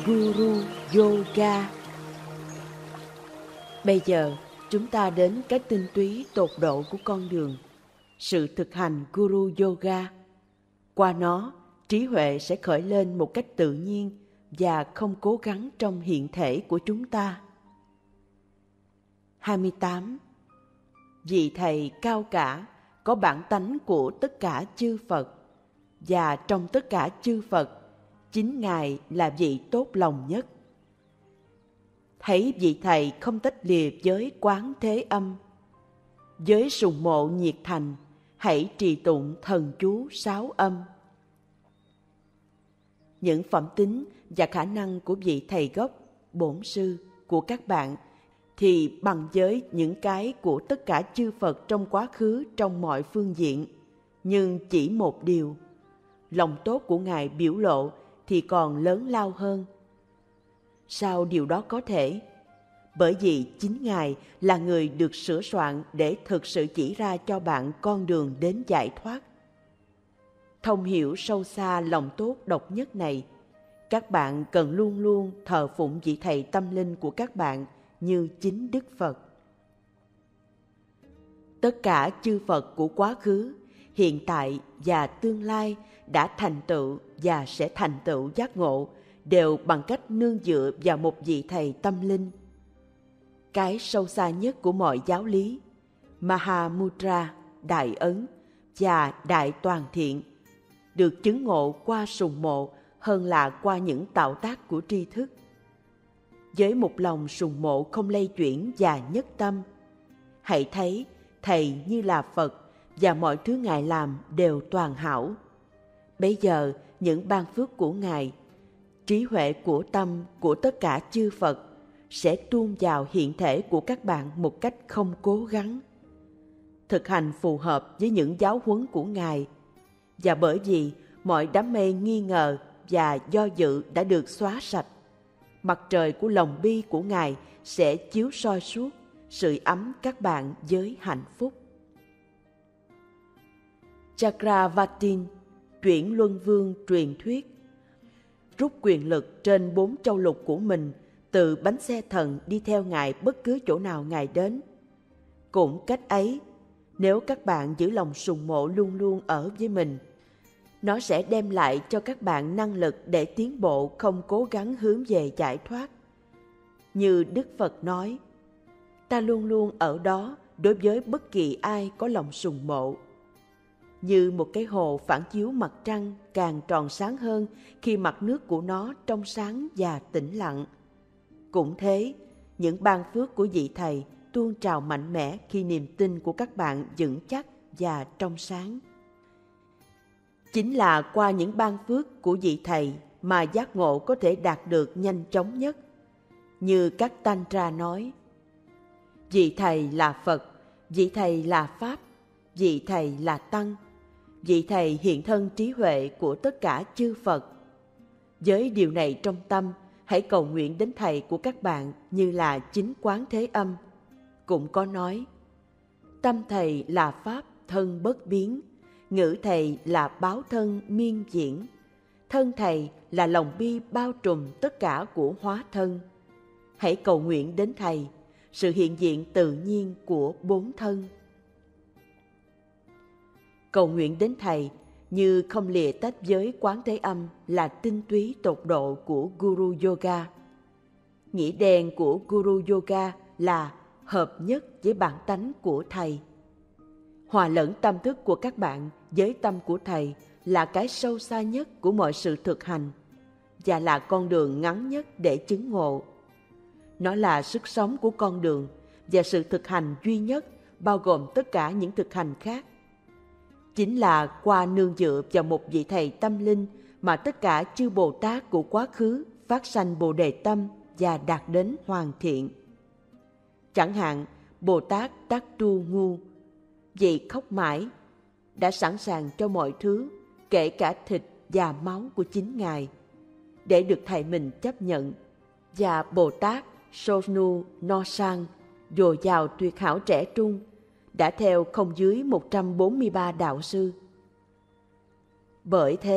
Guru Yoga. Bây giờ chúng ta đến cái tinh túy tột độ của con đường, sự thực hành Guru Yoga. Qua nó, trí huệ sẽ khởi lên một cách tự nhiên và không cố gắng trong hiện thể của chúng ta. 28. Vị Thầy cao cả có bản tánh của tất cả chư Phật, và trong tất cả chư Phật, chính Ngài là vị tốt lòng nhất. Thấy vị Thầy không tách lìa với Quán Thế Âm, với sùng mộ nhiệt thành, hãy trì tụng thần chú 6 âm. Những phẩm tính và khả năng của vị Thầy gốc, bổn sư của các bạn thì bằng với những cái của tất cả chư Phật trong quá khứ trong mọi phương diện. Nhưng chỉ một điều, lòng tốt của Ngài biểu lộ thì còn lớn lao hơn. Sao điều đó có thể? Bởi vì chính Ngài là người được sửa soạn để thực sự chỉ ra cho bạn con đường đến giải thoát. Thông hiểu sâu xa lòng tốt độc nhất này, các bạn cần luôn luôn thờ phụng vị Thầy tâm linh của các bạn như chính Đức Phật. Tất cả chư Phật của quá khứ, hiện tại và tương lai đã thành tựu và sẽ thành tựu giác ngộ đều bằng cách nương dựa vào một vị Thầy tâm linh. Cái sâu xa nhất của mọi giáo lý, Mahamudra, Đại Ấn và Đại Toàn Thiện, được chứng ngộ qua sùng mộ hơn là qua những tạo tác của tri thức. Với một lòng sùng mộ không lay chuyển và nhất tâm, hãy thấy Thầy như là Phật và mọi thứ Ngài làm đều toàn hảo. Bây giờ những ban phước của Ngài, trí huệ của tâm của tất cả chư Phật sẽ tuôn vào hiện thể của các bạn một cách không cố gắng. Thực hành phù hợp với những giáo huấn của Ngài, và bởi vì mọi đám mây nghi ngờ và do dự đã được xóa sạch, mặt trời của lòng bi của Ngài sẽ chiếu soi suốt, sưởi ấm các bạn với hạnh phúc. Chakravartin, chuyển luân vương truyền thuyết, rút quyền lực trên 4 châu lục của mình từ bánh xe thần đi theo Ngài bất cứ chỗ nào Ngài đến. Cũng cách ấy, nếu các bạn giữ lòng sùng mộ luôn luôn ở với mình, nó sẽ đem lại cho các bạn năng lực để tiến bộ không cố gắng hướng về giải thoát. Như Đức Phật nói, ta luôn luôn ở đó đối với bất kỳ ai có lòng sùng mộ. Như một cái hồ phản chiếu mặt trăng càng tròn sáng hơn khi mặt nước của nó trong sáng và tĩnh lặng. Cũng thế, những ban phước của vị Thầy tuôn trào mạnh mẽ khi niềm tin của các bạn vững chắc và trong sáng. Chính là qua những ban phước của vị Thầy mà giác ngộ có thể đạt được nhanh chóng nhất. Như các Tantra nói, vị Thầy là Phật, vị Thầy là Pháp, vị Thầy là Tăng, vị Thầy hiện thân trí huệ của tất cả chư Phật. Với điều này trong tâm, hãy cầu nguyện đến Thầy của các bạn như là chính Quán Thế Âm. Cũng có nói, tâm Thầy là Pháp thân bất biến, ngữ Thầy là báo thân miên diễn, thân Thầy là lòng bi bao trùm tất cả của hóa thân. Hãy cầu nguyện đến Thầy, sự hiện diện tự nhiên của 4 thân. Cầu nguyện đến Thầy như không lìa tách với Quán Thế Âm là tinh túy tột độ của Guru Yoga. Nghĩa đen của Guru Yoga là hợp nhất với bản tánh của Thầy. Hòa lẫn tâm thức của các bạn với tâm của Thầy là cái sâu xa nhất của mọi sự thực hành và là con đường ngắn nhất để chứng ngộ. Nó là sức sống của con đường và sự thực hành duy nhất bao gồm tất cả những thực hành khác. Chính là qua nương dựa vào một vị Thầy tâm linh mà tất cả chư Bồ Tát của quá khứ phát sanh Bồ Đề tâm và đạt đến hoàn thiện. Chẳng hạn Bồ Tát Tát Tu Ngu, vị khóc mãi, đã sẵn sàng cho mọi thứ, kể cả thịt và máu của chính Ngài, để được Thầy mình chấp nhận. Và Bồ Tát Sonu No Sang, dồi dào tuyệt hảo trẻ trung, đã theo không dưới 143 đạo sư. Bởi thế,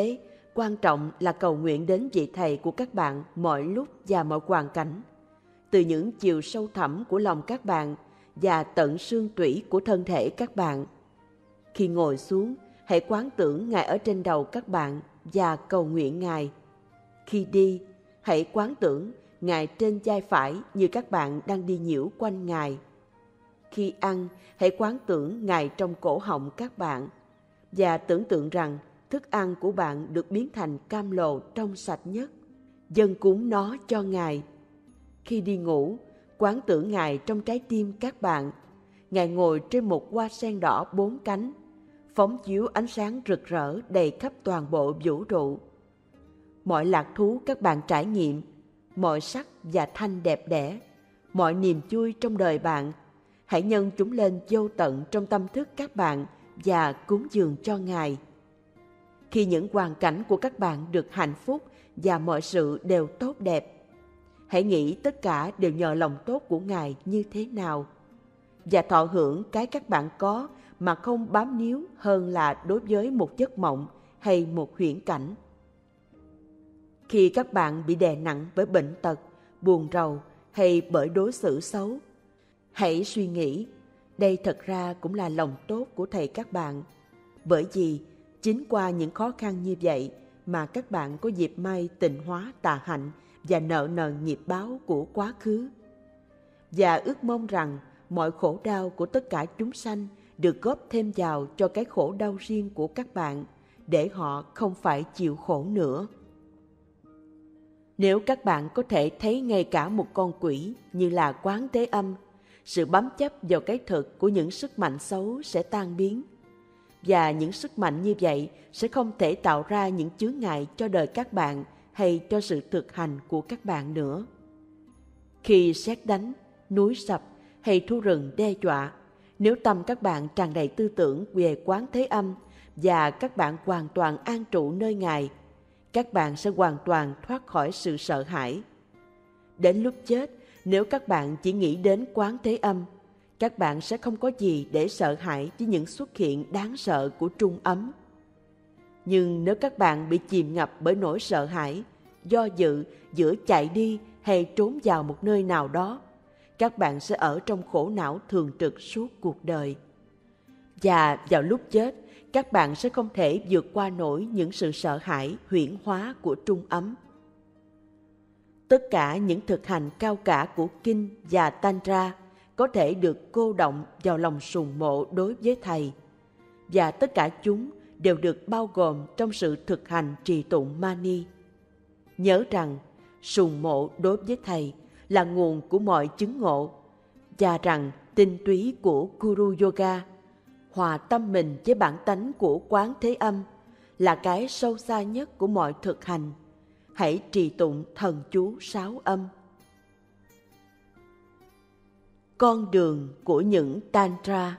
quan trọng là cầu nguyện đến vị Thầy của các bạn mọi lúc và mọi hoàn cảnh, từ những chiều sâu thẳm của lòng các bạn và tận xương tủy của thân thể các bạn. Khi ngồi xuống, hãy quán tưởng Ngài ở trên đầu các bạn và cầu nguyện Ngài. Khi đi, hãy quán tưởng Ngài trên vai phải như các bạn đang đi nhiễu quanh Ngài. Khi ăn, hãy quán tưởng Ngài trong cổ họng các bạn và tưởng tượng rằng thức ăn của bạn được biến thành cam lồ trong sạch nhất. Dâng cúng nó cho Ngài. Khi đi ngủ, quán tưởng Ngài trong trái tim các bạn. Ngài ngồi trên một hoa sen đỏ 4 cánh, phóng chiếu ánh sáng rực rỡ đầy khắp toàn bộ vũ trụ. Mọi lạc thú các bạn trải nghiệm, mọi sắc và thanh đẹp đẽ, mọi niềm vui trong đời bạn, hãy nhân chúng lên vô tận trong tâm thức các bạn và cúng dường cho Ngài. Khi những hoàn cảnh của các bạn được hạnh phúc và mọi sự đều tốt đẹp, hãy nghĩ tất cả đều nhờ lòng tốt của Ngài như thế nào, và thọ hưởng cái các bạn có mà không bám níu hơn là đối với một giấc mộng hay một huyễn cảnh. Khi các bạn bị đè nặng bởi bệnh tật, buồn rầu hay bởi đối xử xấu, hãy suy nghĩ, đây thật ra cũng là lòng tốt của Thầy các bạn, bởi vì chính qua những khó khăn như vậy mà các bạn có dịp may tịnh hóa tà hạnh và nợ nần nghiệp báo của quá khứ. Và ước mong rằng mọi khổ đau của tất cả chúng sanh được góp thêm vào cho cái khổ đau riêng của các bạn, để họ không phải chịu khổ nữa. Nếu các bạn có thể thấy ngay cả một con quỷ như là Quán Thế Âm, sự bám chấp vào cái thực của những sức mạnh xấu sẽ tan biến. Và những sức mạnh như vậy sẽ không thể tạo ra những chướng ngại cho đời các bạn hay cho sự thực hành của các bạn nữa. Khi sét đánh, núi sập hay thú rừng đe dọa, nếu tâm các bạn tràn đầy tư tưởng về Quán Thế Âm và các bạn hoàn toàn an trụ nơi Ngài, các bạn sẽ hoàn toàn thoát khỏi sự sợ hãi. Đến lúc chết, nếu các bạn chỉ nghĩ đến Quán Thế Âm, các bạn sẽ không có gì để sợ hãi với những xuất hiện đáng sợ của trung ấm. Nhưng nếu các bạn bị chìm ngập bởi nỗi sợ hãi, do dự giữa chạy đi hay trốn vào một nơi nào đó, các bạn sẽ ở trong khổ não thường trực suốt cuộc đời. Và vào lúc chết, các bạn sẽ không thể vượt qua nổi những sự sợ hãi huyễn hóa của trung ấm. Tất cả những thực hành cao cả của Kinh và Tantra có thể được cô động vào lòng sùng mộ đối với Thầy, và tất cả chúng đều được bao gồm trong sự thực hành trì tụng Mani. Nhớ rằng sùng mộ đối với Thầy là nguồn của mọi chứng ngộ, và rằng tinh túy của Guru Yoga, hòa tâm mình với bản tánh của Quán Thế Âm, là cái sâu xa nhất của mọi thực hành. Hãy trì tụng thần chú 6 âm. Con đường của những Tantra.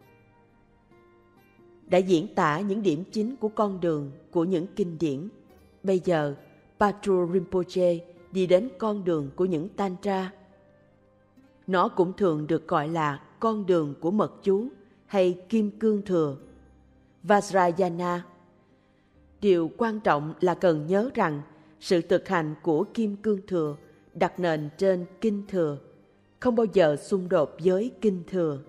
Đã diễn tả những điểm chính của con đường của những kinh điển. Bây giờ, Patrul Rinpoche đi đến con đường của những Tantra. Nó cũng thường được gọi là con đường của mật chú hay kim cương thừa, Vajrayana. Điều quan trọng là cần nhớ rằng sự thực hành của kim cương thừa đặt nền trên kinh thừa, không bao giờ xung đột với kinh thừa.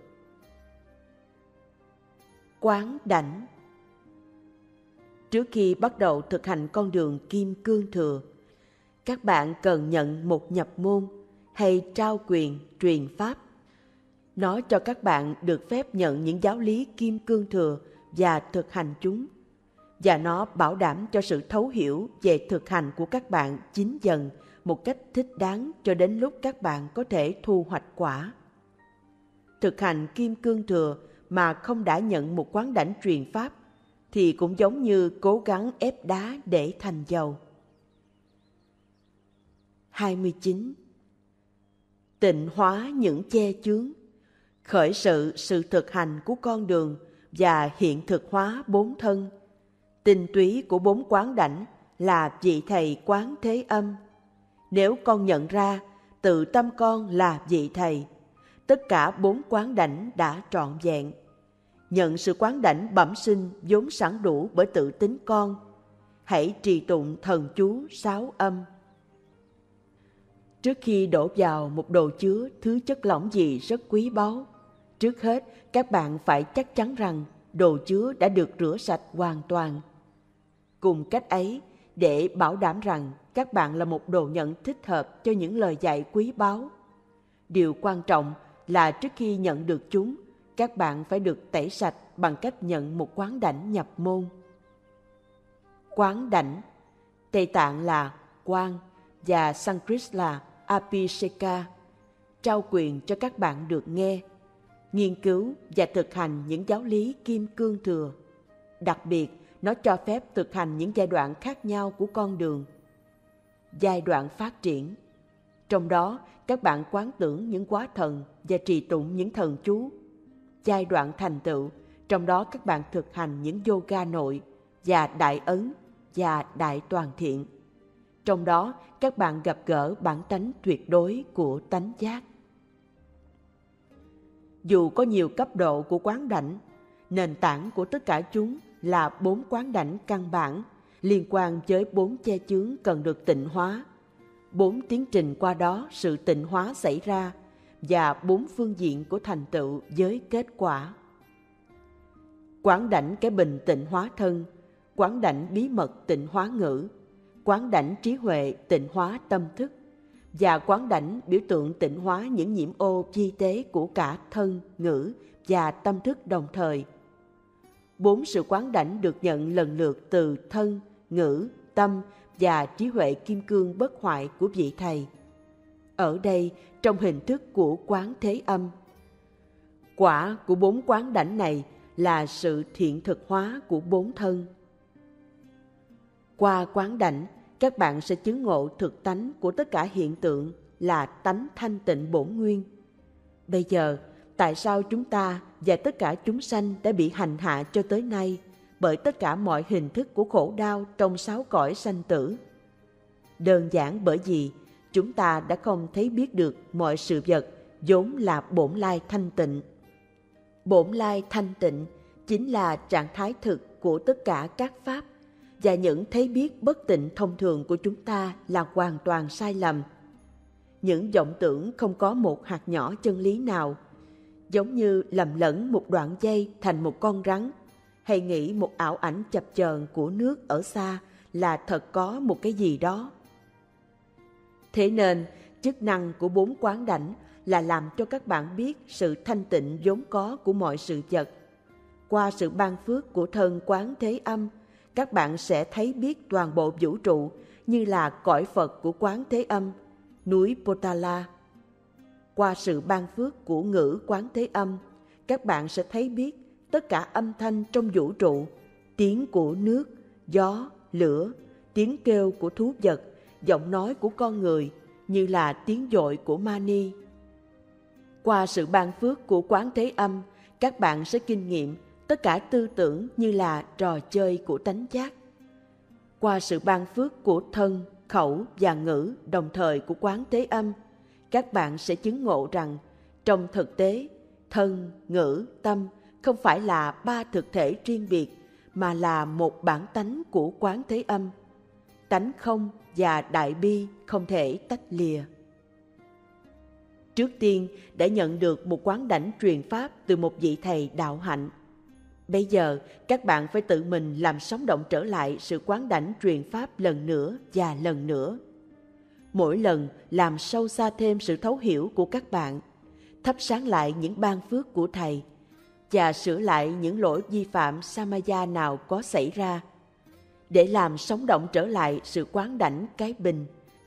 Quán đảnh. Trước khi bắt đầu thực hành con đường kim cương thừa, các bạn cần nhận một nhập môn hay trao quyền truyền pháp. Nó cho các bạn được phép nhận những giáo lý kim cương thừa và thực hành chúng, và nó bảo đảm cho sự thấu hiểu về thực hành của các bạn chín dần một cách thích đáng cho đến lúc các bạn có thể thu hoạch quả. Thực hành kim cương thừa mà không đã nhận một quán đảnh truyền pháp thì cũng giống như cố gắng ép đá để thành dầu. 29. Tịnh hóa những che chướng, khởi sự thực hành của con đường và hiện thực hóa 4 thân. Tinh túy của 4 quán đảnh là vị Thầy Quán Thế Âm. Nếu con nhận ra tự tâm con là vị Thầy, tất cả 4 quán đảnh đã trọn vẹn. Nhận sự quán đảnh bẩm sinh vốn sẵn đủ bởi tự tính con. hãy trì tụng thần chú 6 âm. Trước khi đổ vào một đồ chứa thứ chất lỏng gì rất quý báu, trước hết các bạn phải chắc chắn rằng đồ chứa đã được rửa sạch hoàn toàn. Cùng cách ấy, để bảo đảm rằng các bạn là một đồ nhận thích hợp cho những lời dạy quý báu, điều quan trọng là trước khi nhận được chúng, các bạn phải được tẩy sạch bằng cách nhận một quán đảnh nhập môn. Quán đảnh, Tây Tạng là quan và Sanskrit là Abhisheka, trao quyền cho các bạn được nghe, nghiên cứu và thực hành những giáo lý Kim Cương Thừa. Đặc biệt, nó cho phép thực hành những giai đoạn khác nhau của con đường. Giai đoạn phát triển, trong đó các bạn quán tưởng những quá thần và trì tụng những thần chú. Giai đoạn thành tựu, trong đó các bạn thực hành những yoga nội và đại ấn và đại toàn thiện. Trong đó các bạn gặp gỡ bản tánh tuyệt đối của tánh giác. Dù có nhiều cấp độ của quán đảnh, nền tảng của tất cả chúng là 4 quán đảnh căn bản liên quan với 4 che chướng cần được tịnh hóa, 4 tiến trình qua đó sự tịnh hóa xảy ra và 4 phương diện của thành tựu với kết quả. Quán đảnh cái bình tịnh hóa thân, quán đảnh bí mật tịnh hóa ngữ, quán đảnh trí huệ tịnh hóa tâm thức và quán đảnh biểu tượng tịnh hóa những nhiễm ô vi tế của cả thân, ngữ và tâm thức đồng thời. 4 sự quán đảnh được nhận lần lượt từ thân, ngữ, tâm và trí huệ kim cương bất hoại của vị thầy. Ở đây, trong hình thức của quán thế âm. Quả của 4 quán đảnh này là sự thiện thực hóa của 4 thân. Qua quán đảnh, các bạn sẽ chứng ngộ thực tánh của tất cả hiện tượng là tánh thanh tịnh bổn nguyên. Bây giờ, tại sao chúng ta và tất cả chúng sanh đã bị hành hạ cho tới nay bởi tất cả mọi hình thức của khổ đau trong 6 cõi sanh tử? Đơn giản bởi vì chúng ta đã không thấy biết được mọi sự vật vốn là bổn lai thanh tịnh. Bổn lai thanh tịnh chính là trạng thái thực của tất cả các pháp, và những thấy biết bất tịnh thông thường của chúng ta là hoàn toàn sai lầm. Những vọng tưởng không có một hạt nhỏ chân lý nào, giống như lầm lẫn một đoạn dây thành một con rắn, hay nghĩ một ảo ảnh chập chờn của nước ở xa là thật có một cái gì đó. Thế nên, chức năng của 4 quán đảnh là làm cho các bạn biết sự thanh tịnh vốn có của mọi sự vật. Qua sự ban phước của thân quán thế âm, các bạn sẽ thấy biết toàn bộ vũ trụ như là cõi Phật của quán thế âm, núi Potala. Qua sự ban phước của ngữ quán thế âm, các bạn sẽ thấy biết tất cả âm thanh trong vũ trụ, tiếng của nước, gió, lửa, tiếng kêu của thú vật, giọng nói của con người như là tiếng dội của Mani. Qua sự ban phước của quán thế âm, các bạn sẽ kinh nghiệm tất cả tư tưởng như là trò chơi của tánh giác. Qua sự ban phước của thân, khẩu và ngữ đồng thời của quán thế âm, các bạn sẽ chứng ngộ rằng trong thực tế, thân, ngữ, tâm không phải là 3 thực thể riêng biệt, mà là một bản tánh của quán thế âm. Tánh không và đại bi không thể tách lìa. Trước tiên đã nhận được một quán đảnh truyền pháp từ một vị thầy đạo hạnh. Bây giờ các bạn phải tự mình làm sống động trở lại sự quán đảnh truyền pháp lần nữa và lần nữa. Mỗi lần làm sâu xa thêm sự thấu hiểu của các bạn, thắp sáng lại những ban phước của thầy và sửa lại những lỗi vi phạm samaya nào có xảy ra, để làm sống động trở lại sự quán đảnh cái bình.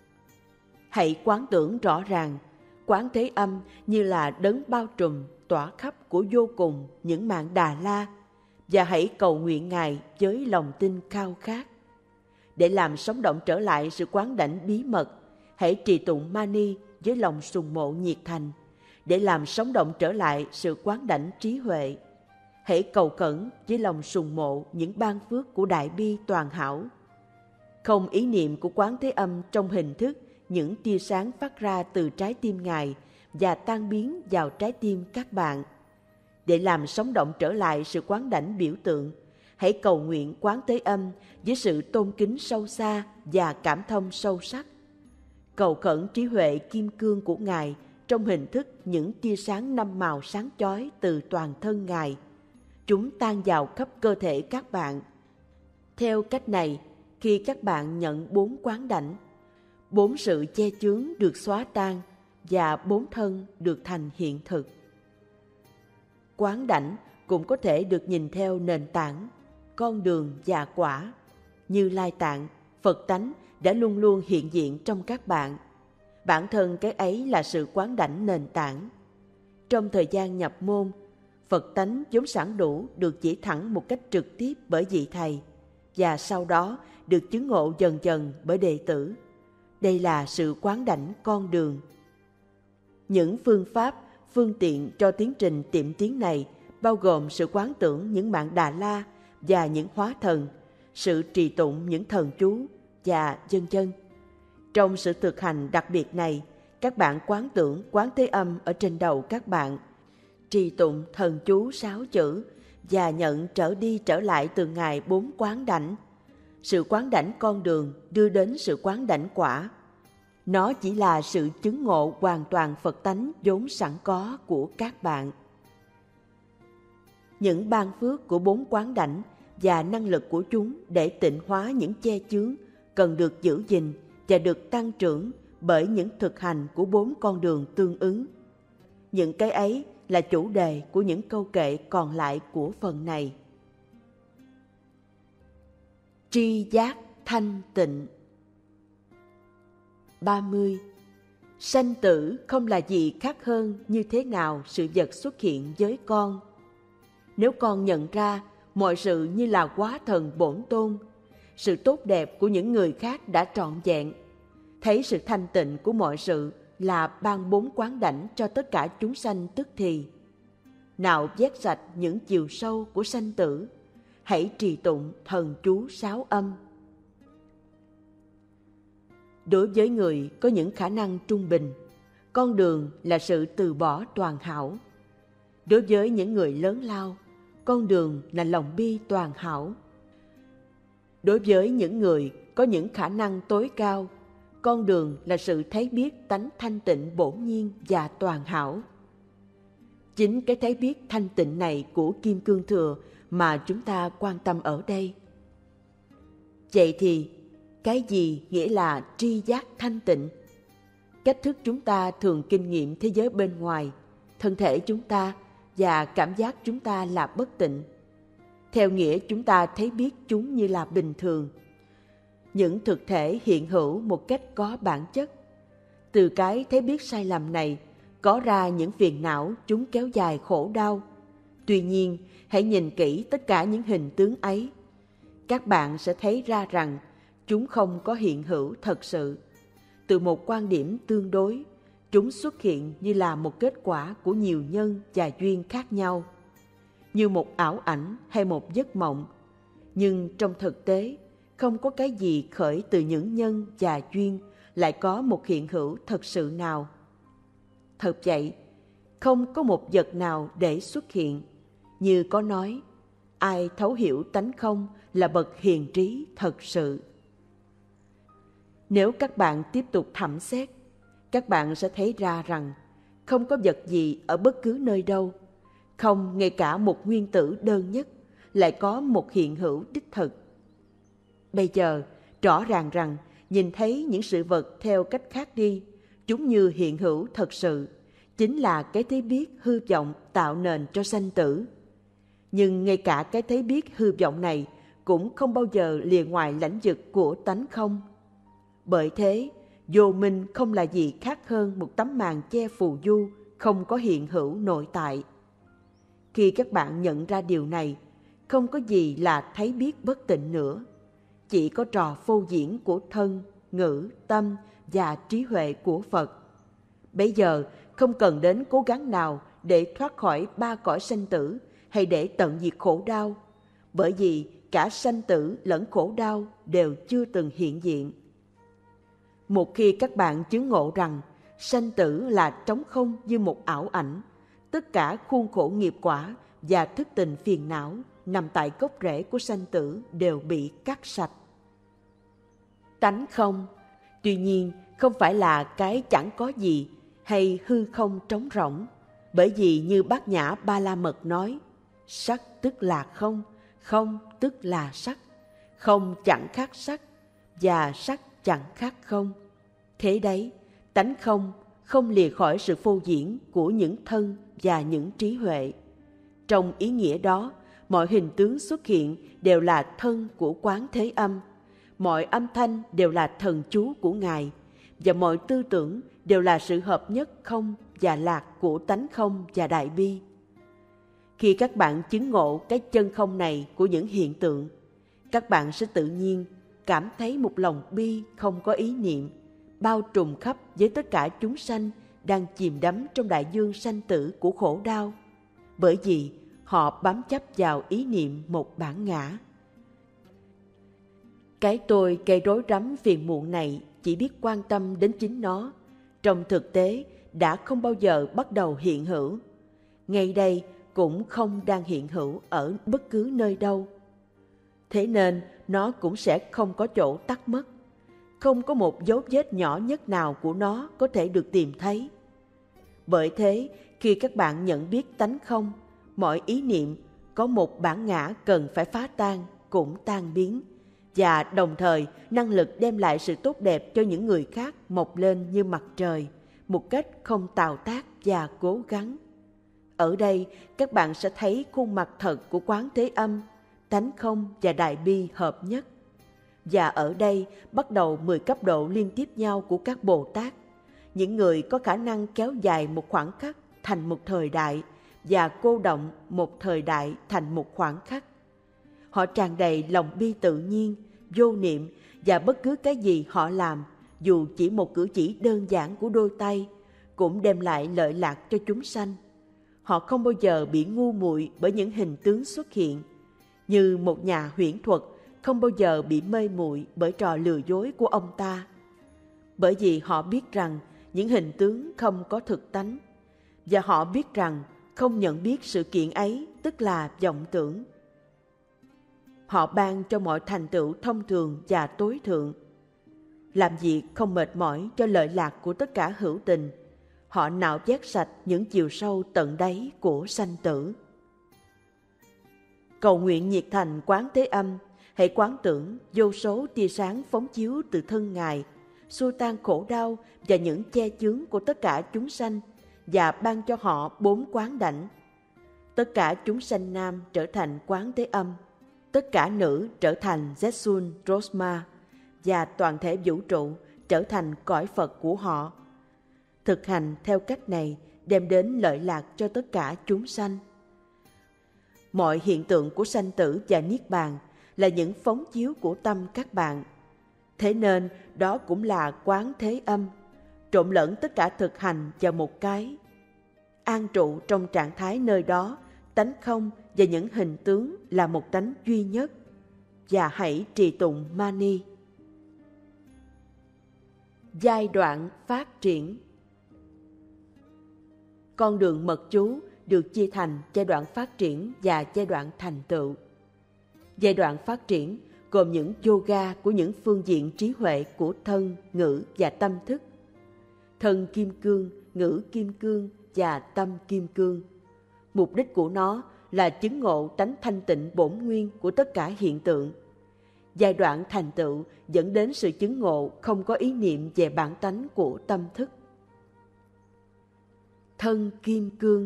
Hãy quán tưởng rõ ràng quán thế âm như là đấng bao trùm tỏa khắp của vô cùng những mạng Đà La, và hãy cầu nguyện Ngài với lòng tin khao khát. Để làm sống động trở lại sự quán đảnh bí mật, hãy trì tụng Mani với lòng sùng mộ nhiệt thành. Để làm sống động trở lại sự quán đảnh trí huệ, hãy cầu khẩn với lòng sùng mộ những ban phước của đại bi toàn hảo. Không ý niệm của quán thế âm trong hình thức những tia sáng phát ra từ trái tim Ngài và tan biến vào trái tim các bạn. Để làm sống động trở lại sự quán đảnh biểu tượng, hãy cầu nguyện Quán Thế Âm với sự tôn kính sâu xa và cảm thông sâu sắc. Cầu khẩn trí huệ kim cương của Ngài trong hình thức những tia sáng năm màu sáng chói từ toàn thân Ngài. Chúng tan vào khắp cơ thể các bạn. Theo cách này, khi các bạn nhận 4 quán đảnh, 4 sự che chướng được xóa tan và 4 thân được thành hiện thực. Quán đảnh cũng có thể được nhìn theo nền tảng, con đường và quả. Như Lai Tạng, Phật tánh đã luôn luôn hiện diện trong các bạn. Bản thân cái ấy là sự quán đảnh nền tảng. Trong thời gian nhập môn, Phật tánh vốn sẵn đủ được chỉ thẳng một cách trực tiếp bởi vị thầy, và sau đó được chứng ngộ dần dần bởi đệ tử. Đây là sự quán đảnh con đường. Những phương pháp, phương tiện cho tiến trình tiệm tiến này bao gồm sự quán tưởng những mạng Đà La và những hóa thần, sự trì tụng những thần chú và vân vân. Trong sự thực hành đặc biệt này, các bạn quán tưởng Quán Thế Âm ở trên đầu các bạn, trì tụng thần chú 6 chữ và nhận trở đi trở lại từ Ngài 4 quán đảnh. Sự quán đảnh con đường đưa đến sự quán đảnh quả. Nó chỉ là sự chứng ngộ hoàn toàn Phật tánh vốn sẵn có của các bạn. Những ban phước của 4 quán đảnh và năng lực của chúng để tịnh hóa những che chướng cần được giữ gìn và được tăng trưởng bởi những thực hành của 4 con đường tương ứng. Những cái ấy là chủ đề của những câu kệ còn lại của phần này. Tri giác thanh tịnh. 30. Sanh tử không là gì khác hơn như thế nào sự vật xuất hiện với con. Nếu con nhận ra mọi sự như là hóa thần bổn tôn, sự tốt đẹp của những người khác đã trọn vẹn, thấy sự thanh tịnh của mọi sự là ban 4 quán đảnh cho tất cả chúng sanh tức thì. Nào vét sạch những chiều sâu của sanh tử, hãy trì tụng thần chú 6 âm. Đối với người có những khả năng trung bình, con đường là sự từ bỏ toàn hảo. Đối với những người lớn lao, con đường là lòng bi toàn hảo. Đối với những người có những khả năng tối cao, con đường là sự thấy biết tánh thanh tịnh bổn nhiên và toàn hảo. Chính cái thấy biết thanh tịnh này của Kim Cương Thừa mà chúng ta quan tâm ở đây. Vậy thì, cái gì nghĩa là tri giác thanh tịnh? Cách thức chúng ta thường kinh nghiệm thế giới bên ngoài, thân thể chúng ta và cảm giác chúng ta là bất tịnh. Theo nghĩa chúng ta thấy biết chúng như là bình thường. Những thực thể hiện hữu một cách có bản chất. Từ cái thấy biết sai lầm này, có ra những phiền não chúng kéo dài khổ đau. Tuy nhiên, hãy nhìn kỹ tất cả những hình tướng ấy. Các bạn sẽ thấy ra rằng chúng không có hiện hữu thật sự. Từ một quan điểm tương đối, chúng xuất hiện như là một kết quả của nhiều nhân và duyên khác nhau, như một ảo ảnh hay một giấc mộng. Nhưng trong thực tế, không có cái gì khởi từ những nhân và duyên lại có một hiện hữu thật sự nào. Thật vậy, không có một vật nào để xuất hiện. Như có nói, ai thấu hiểu tánh không là bậc hiền trí thật sự. Nếu các bạn tiếp tục thẩm xét, các bạn sẽ thấy ra rằng không có vật gì ở bất cứ nơi đâu, không ngay cả một nguyên tử đơn nhất, lại có một hiện hữu đích thực. Bây giờ, rõ ràng rằng nhìn thấy những sự vật theo cách khác đi, chúng như hiện hữu thật sự, chính là cái thấy biết hư vọng tạo nền cho sanh tử. Nhưng ngay cả cái thấy biết hư vọng này cũng không bao giờ lìa ngoài lãnh vực của tánh không. Bởi thế, vô minh không là gì khác hơn một tấm màn che phù du, không có hiện hữu nội tại. Khi các bạn nhận ra điều này, không có gì là thấy biết bất tịnh nữa. Chỉ có trò phô diễn của thân, ngữ, tâm và trí huệ của Phật. Bây giờ không cần đến cố gắng nào để thoát khỏi 3 cõi sanh tử hay để tận diệt khổ đau, bởi vì cả sanh tử lẫn khổ đau đều chưa từng hiện diện. Một khi các bạn chứng ngộ rằng sanh tử là trống không như một ảo ảnh, tất cả khuôn khổ nghiệp quả và thức tình phiền não nằm tại gốc rễ của sanh tử đều bị cắt sạch. Tánh không, tuy nhiên, không phải là cái chẳng có gì hay hư không trống rỗng, bởi vì như Bát Nhã Ba La Mật nói, sắc tức là không, không tức là sắc, không chẳng khác sắc, và sắc chẳng khác không. Thế đấy, tánh không, không lìa khỏi sự phô diễn của những thân và những trí huệ. Trong ý nghĩa đó, mọi hình tướng xuất hiện đều là thân của Quán Thế Âm, mọi âm thanh đều là thần chú của Ngài, và mọi tư tưởng đều là sự hợp nhất không và lạc của tánh không và đại bi. Khi các bạn chứng ngộ cái chân không này của những hiện tượng, các bạn sẽ tự nhiên cảm thấy một lòng bi không có ý niệm, bao trùm khắp với tất cả chúng sanh đang chìm đắm trong đại dương sanh tử của khổ đau, bởi vì họ bám chấp vào ý niệm một bản ngã. Cái tôi gây rối rắm phiền muộn này chỉ biết quan tâm đến chính nó, trong thực tế đã không bao giờ bắt đầu hiện hữu. Ngay đây cũng không đang hiện hữu ở bất cứ nơi đâu. Thế nên nó cũng sẽ không có chỗ tắt mất. Không có một dấu vết nhỏ nhất nào của nó có thể được tìm thấy. Bởi thế, khi các bạn nhận biết tánh không, mọi ý niệm có một bản ngã cần phải phá tan cũng tan biến, và đồng thời năng lực đem lại sự tốt đẹp cho những người khác mọc lên như mặt trời, một cách không tào tác và cố gắng. Ở đây, các bạn sẽ thấy khuôn mặt thật của Quán Thế Âm, tánh không và đại bi hợp nhất. Và ở đây bắt đầu 10 cấp độ liên tiếp nhau của các Bồ Tát, những người có khả năng kéo dài một khoảng khắc thành một thời đại và cô động một thời đại thành một khoảng khắc. Họ tràn đầy lòng bi tự nhiên, vô niệm, và bất cứ cái gì họ làm, dù chỉ một cử chỉ đơn giản của đôi tay, cũng đem lại lợi lạc cho chúng sanh. Họ không bao giờ bị ngu muội bởi những hình tướng xuất hiện, như một nhà huyễn thuật không bao giờ bị mê muội bởi trò lừa dối của ông ta. Bởi vì họ biết rằng những hình tướng không có thực tánh, và họ biết rằng không nhận biết sự kiện ấy tức là vọng tưởng. Họ ban cho mọi thành tựu thông thường và tối thượng, làm việc không mệt mỏi cho lợi lạc của tất cả hữu tình. Họ nạo vét sạch những chiều sâu tận đáy của sanh tử. Cầu nguyện nhiệt thành Quán Thế Âm, hãy quán tưởng vô số tia sáng phóng chiếu từ thân Ngài, xua tan khổ đau và những che chướng của tất cả chúng sanh, và ban cho họ 4 quán đảnh. Tất cả chúng sanh nam trở thành Quán Thế Âm, tất cả nữ trở thành Zetsun Rosma, và toàn thể vũ trụ trở thành cõi Phật của họ. Thực hành theo cách này đem đến lợi lạc cho tất cả chúng sanh. Mọi hiện tượng của sanh tử và niết bàn là những phóng chiếu của tâm các bạn. Thế nên đó cũng là Quán Thế Âm, trộn lẫn tất cả thực hành vào một cái. An trụ trong trạng thái nơi đó, tánh không và những hình tướng là một tánh duy nhất. Và hãy trì tụng Mani. Giai đoạn phát triển. Con đường mật chú được chia thành giai đoạn phát triển và giai đoạn thành tựu. Giai đoạn phát triển gồm những yoga của những phương diện trí huệ của thân, ngữ và tâm thức. Thân kim cương, ngữ kim cương và tâm kim cương. Mục đích của nó là chứng ngộ tánh thanh tịnh bổn nguyên của tất cả hiện tượng. Giai đoạn thành tựu dẫn đến sự chứng ngộ không có ý niệm về bản tánh của tâm thức. Thân kim cương.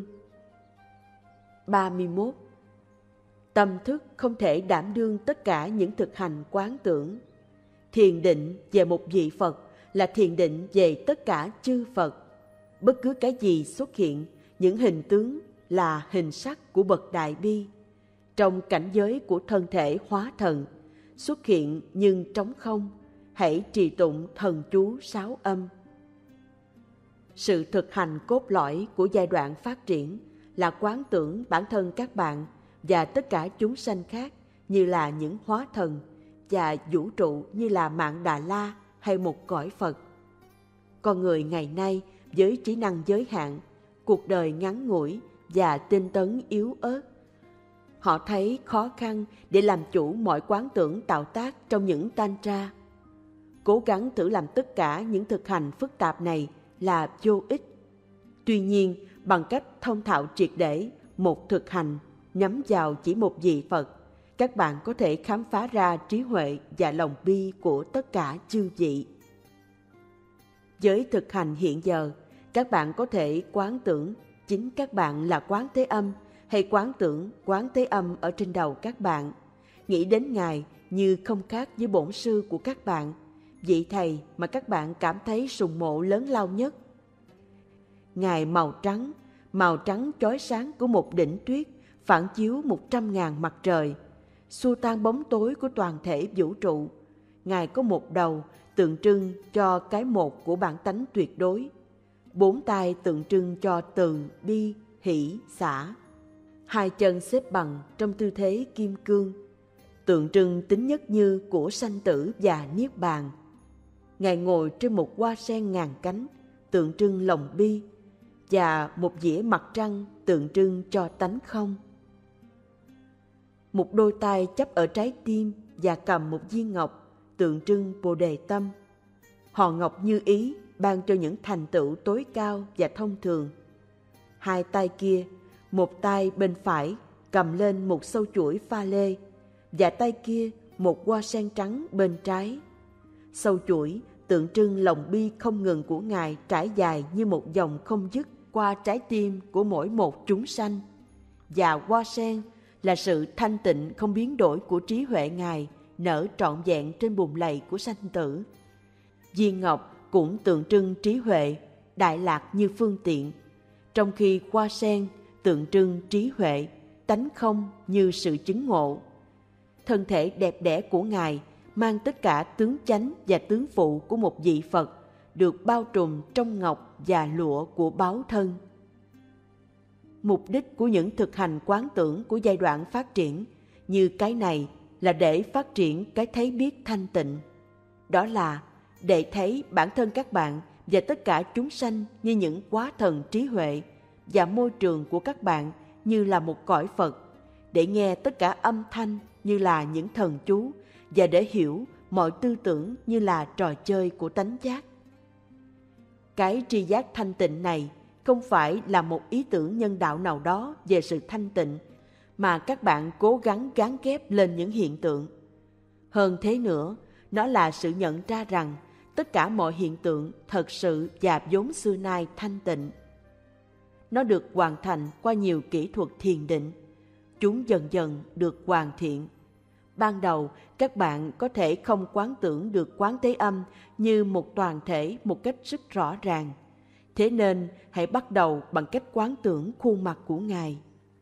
31. Tâm thức không thể đảm đương tất cả những thực hành quán tưởng. Thiền định về một vị Phật là thiền định về tất cả chư Phật. Bất cứ cái gì xuất hiện, những hình tướng là hình sắc của bậc đại bi. Trong cảnh giới của thân thể hóa thần, xuất hiện nhưng trống không, hãy trì tụng thần chú 6 âm. Sự thực hành cốt lõi của giai đoạn phát triển là quán tưởng bản thân các bạn và tất cả chúng sanh khác như là những hóa thần, và vũ trụ như là Mạn Đà La hay một cõi Phật. Con người ngày nay với trí năng giới hạn, cuộc đời ngắn ngủi và tinh tấn yếu ớt, Họ thấy khó khăn để làm chủ mọi quán tưởng tạo tác trong những tantra. Cố gắng thử làm tất cả những thực hành phức tạp này là vô ích. Tuy nhiên, bằng cách thông thạo triệt để một thực hành, nhắm vào chỉ một vị Phật, các bạn có thể khám phá ra trí huệ và lòng bi của tất cả chư vị. Với thực hành hiện giờ, các bạn có thể quán tưởng chính các bạn là Quán Thế Âm, hay quán tưởng Quán Thế Âm ở trên đầu các bạn. Nghĩ đến Ngài như không khác với bổn sư của các bạn, vị thầy mà các bạn cảm thấy sùng mộ lớn lao nhất. Ngài màu trắng chói sáng của một đỉnh tuyết, phản chiếu 100.000 mặt trời, xua tan bóng tối của toàn thể vũ trụ. Ngài có một đầu tượng trưng cho cái một của bản tánh tuyệt đối, 4 tay tượng trưng cho từ, bi, hỷ, xả, 2 chân xếp bằng trong tư thế kim cương, tượng trưng tính nhất như của sanh tử và niết bàn. Ngài ngồi trên một hoa sen ngàn cánh, tượng trưng lòng bi, và một dĩa mặt trăng tượng trưng cho tánh không. Một đôi tay chắp ở trái tim và cầm một viên ngọc tượng trưng Bồ Đề Tâm. Hòn ngọc như ý ban cho những thành tựu tối cao và thông thường. 2 tay kia, một tay bên phải cầm lên một sâu chuỗi pha lê, và tay kia một hoa sen trắng bên trái. Sâu chuỗi tượng trưng lòng bi không ngừng của Ngài trải dài như một dòng không dứt qua trái tim của mỗi một chúng sanh. Và hoa sen là sự thanh tịnh không biến đổi của trí huệ Ngài nở trọn vẹn trên bùn lầy của sanh tử. Viên ngọc cũng tượng trưng trí huệ, đại lạc như phương tiện, trong khi hoa sen tượng trưng trí huệ, tánh không như sự chứng ngộ. Thân thể đẹp đẽ của Ngài mang tất cả tướng chánh và tướng phụ của một vị Phật, được bao trùm trong ngọc và lụa của báo thân. Mục đích của những thực hành quán tưởng của giai đoạn phát triển như cái này là để phát triển cái thấy biết thanh tịnh. Đó là để thấy bản thân các bạn và tất cả chúng sanh như những quá thần trí huệ, và môi trường của các bạn như là một cõi Phật, để nghe tất cả âm thanh như là những thần chú, và để hiểu mọi tư tưởng như là trò chơi của tánh giác. Cái tri giác thanh tịnh này không phải là một ý tưởng nhân đạo nào đó về sự thanh tịnh mà các bạn cố gắng gán ghép lên những hiện tượng. Hơn thế nữa, nó là sự nhận ra rằng tất cả mọi hiện tượng thật sự và vốn xưa nay thanh tịnh. Nó được hoàn thành qua nhiều kỹ thuật thiền định. Chúng dần dần được hoàn thiện. Ban đầu, các bạn có thể không quán tưởng được Quán Thế Âm như một toàn thể một cách rất rõ ràng. Thế nên, hãy bắt đầu bằng cách quán tưởng khuôn mặt của Ngài.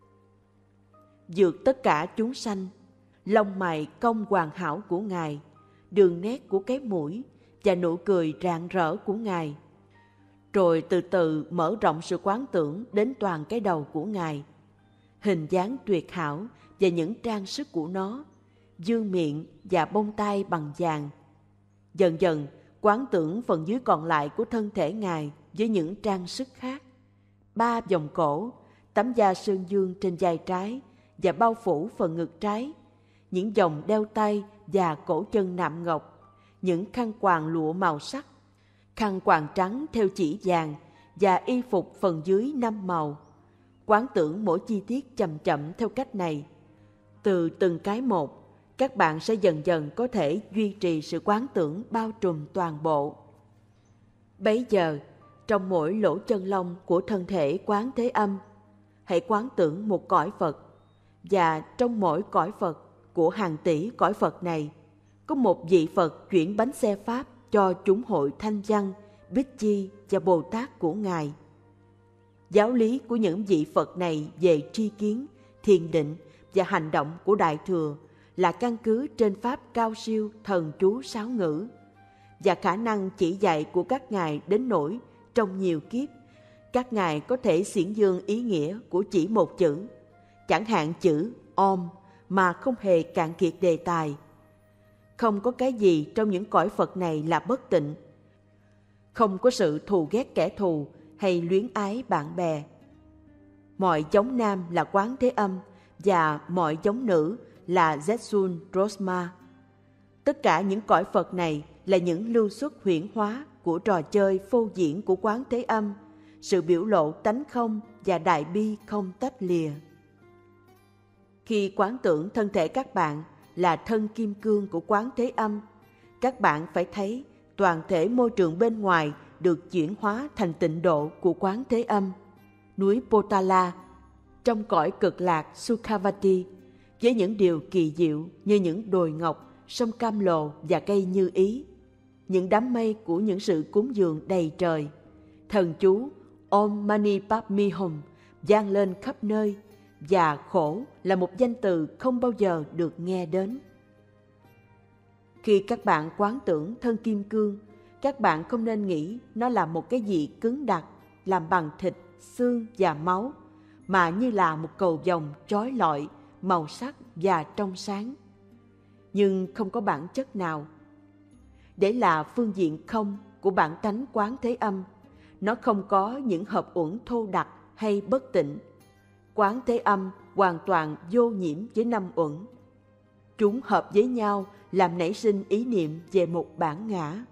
Vượt tất cả chúng sanh, lông mày cong hoàn hảo của Ngài, đường nét của cái mũi và nụ cười rạng rỡ của Ngài. Rồi từ từ mở rộng sự quán tưởng đến toàn cái đầu của Ngài. Hình dáng tuyệt hảo và những trang sức của nó, dương miệng và bông tai bằng vàng. Dần dần, quán tưởng phần dưới còn lại của thân thể Ngài với những trang sức khác. 3 vòng cổ, tấm da sơn dương trên vai trái và bao phủ phần ngực trái, những vòng đeo tay và cổ chân nạm ngọc, những khăn quàng lụa màu sắc, khăn quàng trắng theo chỉ vàng và y phục phần dưới 5 màu. Quán tưởng mỗi chi tiết chậm chậm theo cách này. Từ từng cái một, các bạn sẽ dần dần có thể duy trì sự quán tưởng bao trùm toàn bộ. Bấy giờ, trong mỗi lỗ chân lông của thân thể Quán Thế Âm, hãy quán tưởng một cõi Phật, và trong mỗi cõi Phật của hàng tỷ cõi Phật này, có một vị Phật chuyển bánh xe Pháp cho chúng hội Thanh Văn, Bích Chi và Bồ Tát của Ngài. Giáo lý của những vị Phật này về tri kiến, thiền định và hành động của Đại Thừa là căn cứ trên pháp cao siêu thần chú 6 ngữ, và khả năng chỉ dạy của các ngài đến nỗi trong nhiều kiếp, các ngài có thể xiển dương ý nghĩa của chỉ một chữ, chẳng hạn chữ Om, mà không hề cạn kiệt đề tài. Không có cái gì trong những cõi Phật này là bất tịnh. Không có sự thù ghét kẻ thù hay luyến ái bạn bè. Mọi giống nam là Quán Thế Âm và mọi giống nữ là Zetsun Rosma. Tất cả những cõi Phật này là những lưu xuất huyễn hóa của trò chơi phô diễn của Quán Thế Âm, sự biểu lộ tánh không và đại bi không tách lìa. Khi quán tưởng thân thể các bạn là thân kim cương của Quán Thế Âm, các bạn phải thấy toàn thể môi trường bên ngoài được chuyển hóa thành tịnh độ của Quán Thế Âm, núi Potala, trong cõi cực lạc Sukhavati, với những điều kỳ diệu như những đồi ngọc, sông Cam Lồ và cây Như Ý, những đám mây của những sự cúng dường đầy trời, thần chú Om Mani Padme Hum vang lên khắp nơi, và khổ là một danh từ không bao giờ được nghe đến. Khi các bạn quán tưởng thân kim cương, các bạn không nên nghĩ nó là một cái gì cứng đặc, làm bằng thịt, xương và máu, mà như là một cầu vồng chói lọi, màu sắc và trong sáng, nhưng không có bản chất nào. Để là phương diện không của bản tánh Quán Thế Âm, nó không có những hợp uẩn thô đặc hay bất tịnh. Quán Thế Âm hoàn toàn vô nhiễm với năm uẩn. Chúng hợp với nhau làm nảy sinh ý niệm về một bản ngã.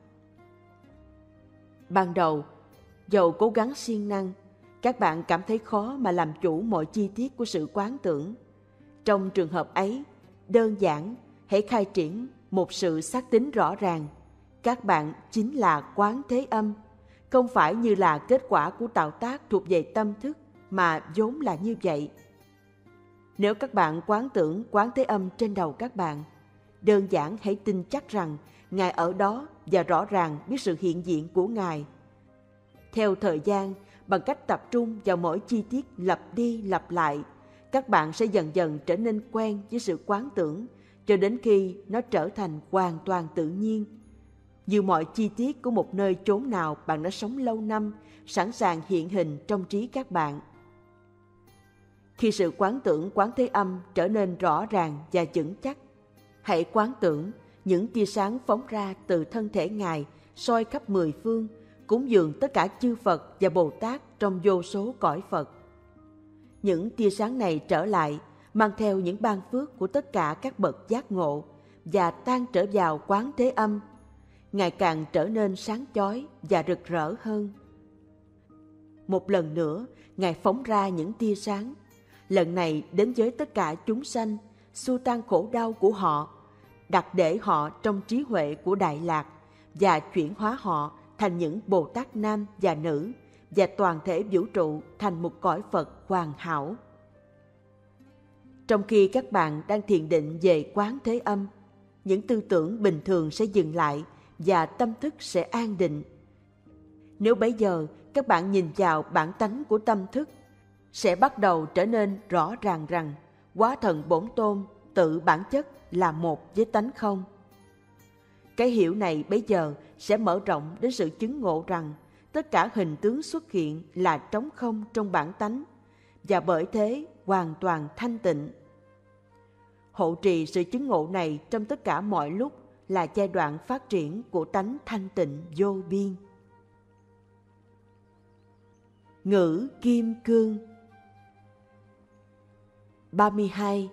Ban đầu, dầu cố gắng siêng năng, các bạn cảm thấy khó mà làm chủ mọi chi tiết của sự quán tưởng. Trong trường hợp ấy, đơn giản, hãy khai triển một sự xác tín rõ ràng. Các bạn chính là Quán Thế Âm, không phải như là kết quả của tạo tác thuộc về tâm thức, mà vốn là như vậy. Nếu các bạn quán tưởng Quán Thế Âm trên đầu các bạn, đơn giản hãy tin chắc rằng Ngài ở đó và rõ ràng biết sự hiện diện của Ngài. Theo thời gian, bằng cách tập trung vào mỗi chi tiết lặp đi lặp lại, các bạn sẽ dần dần trở nên quen với sự quán tưởng, cho đến khi nó trở thành hoàn toàn tự nhiên. Như mọi chi tiết của một nơi chốn nào bạn đã sống lâu năm, sẵn sàng hiện hình trong trí các bạn. Khi sự quán tưởng Quán Thế Âm trở nên rõ ràng và vững chắc, hãy quán tưởng những tia sáng phóng ra từ thân thể Ngài soi khắp mười phương, cúng dường tất cả chư Phật và Bồ Tát trong vô số cõi Phật. Những tia sáng này trở lại, mang theo những ban phước của tất cả các bậc giác ngộ và tan trở vào Quán Thế Âm, ngày càng trở nên sáng chói và rực rỡ hơn. Một lần nữa, Ngài phóng ra những tia sáng, lần này đến với tất cả chúng sanh, xua tan khổ đau của họ, đặt để họ trong trí huệ của Đại Lạc và chuyển hóa họ thành những Bồ Tát nam và nữ, và toàn thể vũ trụ thành một cõi Phật hoàn hảo. Trong khi các bạn đang thiền định về Quán Thế Âm, những tư tưởng bình thường sẽ dừng lại và tâm thức sẽ an định. Nếu bấy giờ các bạn nhìn vào bản tánh của tâm thức, sẽ bắt đầu trở nên rõ ràng rằng Quá Thần Bổn Tôn tự bản chất là một với tánh không. Cái hiểu này bấy giờ sẽ mở rộng đến sự chứng ngộ rằng tất cả hình tướng xuất hiện là trống không trong bản tánh, và bởi thế hoàn toàn thanh tịnh. Hộ trì sự chứng ngộ này trong tất cả mọi lúc là giai đoạn phát triển của tánh thanh tịnh vô biên. Ngữ kim cương. 32.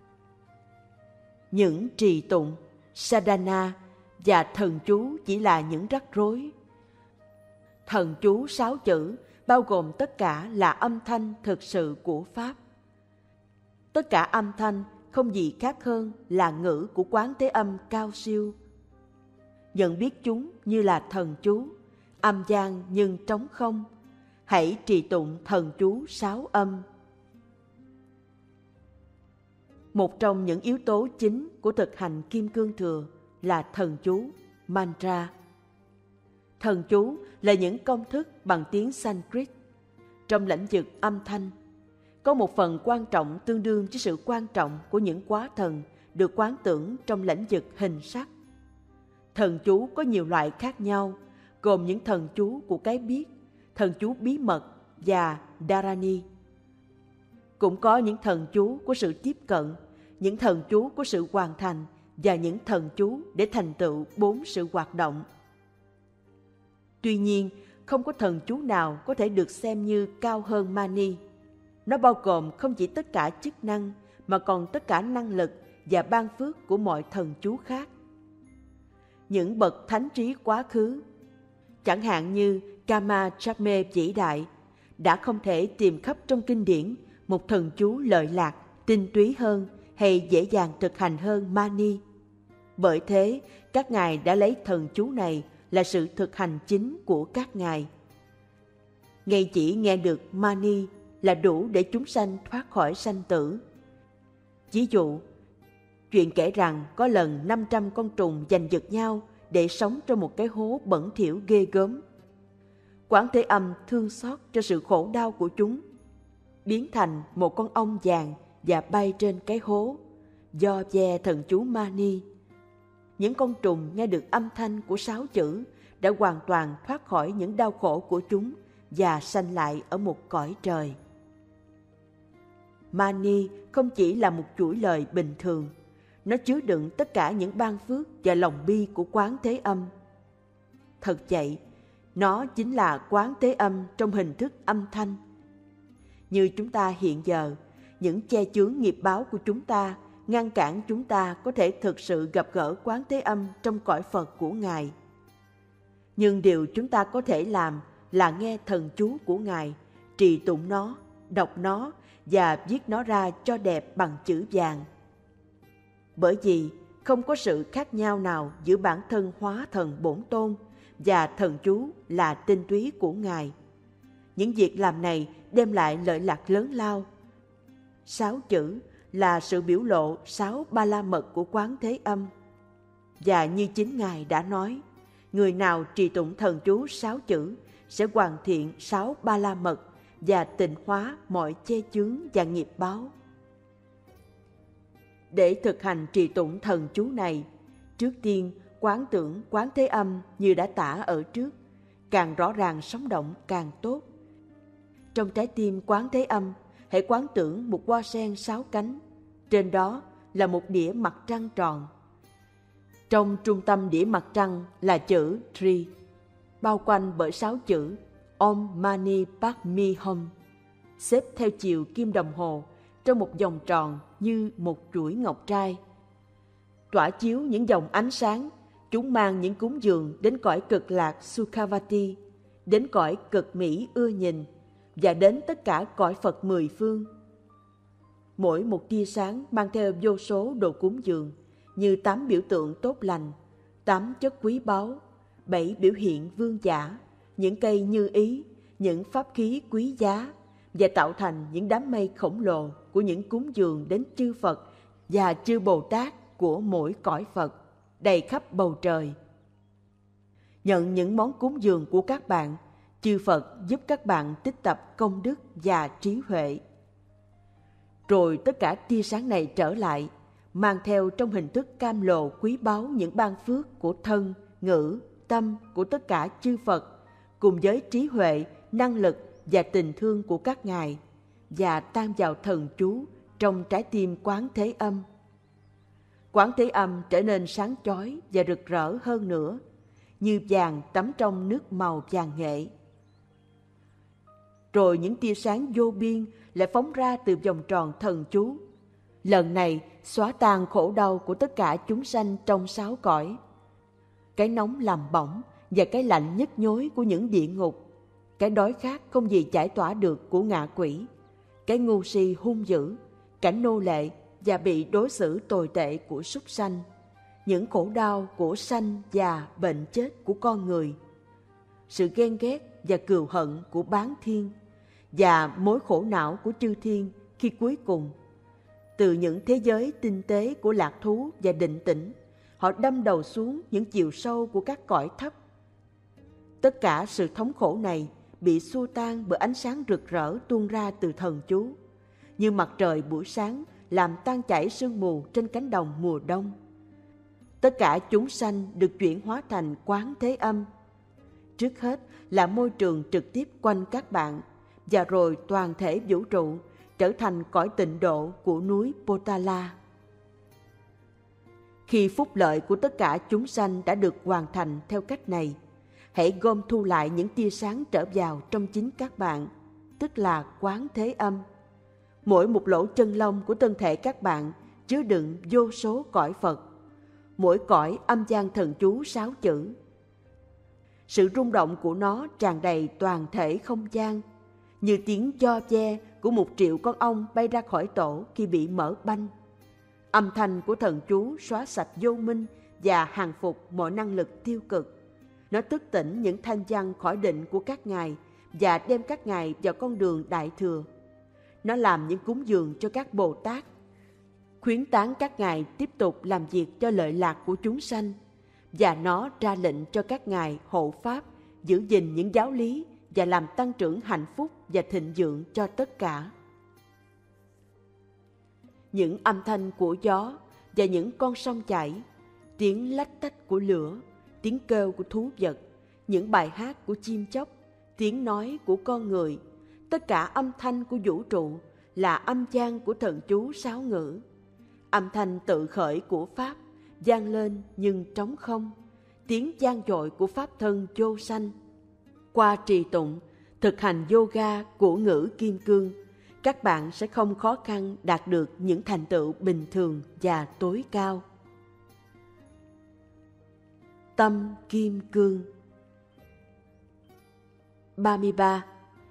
Những trì tụng, sadhana và thần chú chỉ là những rắc rối. Thần chú 6 chữ bao gồm tất cả là âm thanh thực sự của Pháp. Tất cả âm thanh không gì khác hơn là ngữ của Quán Thế Âm cao siêu. Nhận biết chúng như là thần chú, âm vang nhưng trống không. Hãy trì tụng thần chú 6 âm. Một trong những yếu tố chính của thực hành Kim Cương Thừa là thần chú, mantra. Thần chú là những công thức bằng tiếng Sanskrit. Trong lĩnh vực âm thanh, có một phần quan trọng tương đương với sự quan trọng của những quá thần được quán tưởng trong lĩnh vực hình sắc. Thần chú có nhiều loại khác nhau, gồm những thần chú của cái biết, thần chú bí mật và dharani. Cũng có những thần chú của sự tiếp cận, những thần chú của sự hoàn thành và những thần chú để thành tựu 4 sự hoạt động. Tuy nhiên, không có thần chú nào có thể được xem như cao hơn Mani. Nó bao gồm không chỉ tất cả chức năng, mà còn tất cả năng lực và ban phước của mọi thần chú khác. Những bậc thánh trí quá khứ, chẳng hạn như Kama Chakme vĩ đại, đã không thể tìm khắp trong kinh điển một thần chú lợi lạc, tinh túy hơn hay dễ dàng thực hành hơn Mani. Bởi thế, các ngài đã lấy thần chú này là sự thực hành chính của các ngài. Ngay chỉ nghe được Mani là đủ để chúng sanh thoát khỏi sanh tử. Ví dụ, chuyện kể rằng có lần 500 con trùng giành giật nhau để sống trong một cái hố bẩn thỉu ghê gớm. Quán Thế Âm thương xót cho sự khổ đau của chúng, biến thành một con ong vàng và bay trên cái hố. Do ve thần chú Mani, những con trùng nghe được âm thanh của 6 chữ đã hoàn toàn thoát khỏi những đau khổ của chúng và sanh lại ở một cõi trời. Mani không chỉ là một chuỗi lời bình thường, nó chứa đựng tất cả những ban phước và lòng bi của Quán Thế Âm. Thật vậy, nó chính là Quán Thế Âm trong hình thức âm thanh. Như chúng ta hiện giờ, những che chướng nghiệp báo của chúng ta ngăn cản chúng ta có thể thực sự gặp gỡ Quán Thế Âm trong cõi Phật của Ngài. Nhưng điều chúng ta có thể làm là nghe thần chú của Ngài, trì tụng nó, đọc nó và viết nó ra cho đẹp bằng chữ vàng. Bởi vì không có sự khác nhau nào giữa bản thân hóa thần bổn tôn và thần chú là tinh túy của Ngài. Những việc làm này đem lại lợi lạc lớn lao. 6 chữ là sự biểu lộ 6 ba la mật của Quán Thế Âm. Và như chính Ngài đã nói, người nào trì tụng thần chú 6 chữ sẽ hoàn thiện 6 ba la mật và tịnh hóa mọi che chướng và nghiệp báo. Để thực hành trì tụng thần chú này, trước tiên quán tưởng Quán Thế Âm như đã tả ở trước, càng rõ ràng sống động càng tốt. Trong trái tim Quán Thế Âm, hãy quán tưởng một hoa sen 6 cánh, trên đó là một đĩa mặt trăng tròn. Trong trung tâm đĩa mặt trăng là chữ Tri, bao quanh bởi 6 chữ Om Mani Padme Hum, xếp theo chiều kim đồng hồ trong một vòng tròn như một chuỗi ngọc trai. Tỏa chiếu những dòng ánh sáng, chúng mang những cúng dường đến cõi cực lạc Sukhavati, đến cõi cực mỹ ưa nhìn và đến tất cả cõi Phật 10 phương. Mỗi một tia sáng mang theo vô số đồ cúng dường như 8 biểu tượng tốt lành, 8 chất quý báu, 7 biểu hiện vương giả, những cây như ý, những pháp khí quý giá, và tạo thành những đám mây khổng lồ của những cúng dường đến chư Phật và chư Bồ Tát của mỗi cõi Phật, đầy khắp bầu trời. Nhận những món cúng dường của các bạn, chư Phật giúp các bạn tích tập công đức và trí huệ. Rồi tất cả tia sáng này trở lại, mang theo trong hình thức cam lồ quý báu những ban phước của thân, ngữ, tâm của tất cả chư Phật, cùng với trí huệ, năng lực và tình thương của các ngài, và tan vào thần chú trong trái tim Quán Thế Âm. Quán Thế Âm trở nên sáng chói và rực rỡ hơn nữa, như vàng tắm trong nước màu vàng nghệ. Rồi những tia sáng vô biên lại phóng ra từ vòng tròn thần chú. Lần này xóa tan khổ đau của tất cả chúng sanh trong 6 cõi. Cái nóng làm bỏng và cái lạnh nhức nhối của những địa ngục, cái đói khát không gì giải tỏa được của ngạ quỷ, cái ngu si hung dữ, cảnh nô lệ và bị đối xử tồi tệ của súc sanh, những khổ đau của sanh già bệnh chết của con người, sự ghen ghét và cừu hận của bán thiên, và mối khổ não của chư thiên khi cuối cùng, từ những thế giới tinh tế của lạc thú và định tĩnh, họ đâm đầu xuống những chiều sâu của các cõi thấp. Tất cả sự thống khổ này bị xua tan bởi ánh sáng rực rỡ tuôn ra từ thần chú, như mặt trời buổi sáng làm tan chảy sương mù trên cánh đồng mùa đông. Tất cả chúng sanh được chuyển hóa thành Quán Thế Âm. Trước hết là môi trường trực tiếp quanh các bạn, và rồi toàn thể vũ trụ trở thành cõi tịnh độ của núi Potala. Khi phúc lợi của tất cả chúng sanh đã được hoàn thành theo cách này, hãy gom thu lại những tia sáng trở vào trong chính các bạn, tức là Quán Thế Âm. Mỗi một lỗ chân lông của thân thể các bạn chứa đựng vô số cõi Phật. Mỗi cõi âm gian thần chú 6 chữ. Sự rung động của nó tràn đầy toàn thể không gian, như tiếng cho ve của 1 triệu con ong bay ra khỏi tổ khi bị mở banh. Âm thanh của thần chú xóa sạch vô minh và hàng phục mọi năng lực tiêu cực. Nó thức tỉnh những thanh văn khỏi định của các ngài và đem các ngài vào con đường đại thừa. Nó làm những cúng dường cho các Bồ Tát, khuyến tán các ngài tiếp tục làm việc cho lợi lạc của chúng sanh, và nó ra lệnh cho các ngài hộ pháp, giữ gìn những giáo lý và làm tăng trưởng hạnh phúc và thịnh vượng cho tất cả. Những âm thanh của gió và những con sông chảy, tiếng lách tách của lửa, tiếng kêu của thú vật, những bài hát của chim chóc, tiếng nói của con người, tất cả âm thanh của vũ trụ là âm vang của thần chú 6 ngữ. Âm thanh tự khởi của Pháp vang lên nhưng trống không, tiếng vang dội của Pháp thân vô sanh. Qua trì tụng, thực hành yoga của ngữ kim cương, các bạn sẽ không khó khăn đạt được những thành tựu bình thường và tối cao. Tâm kim cương. 33.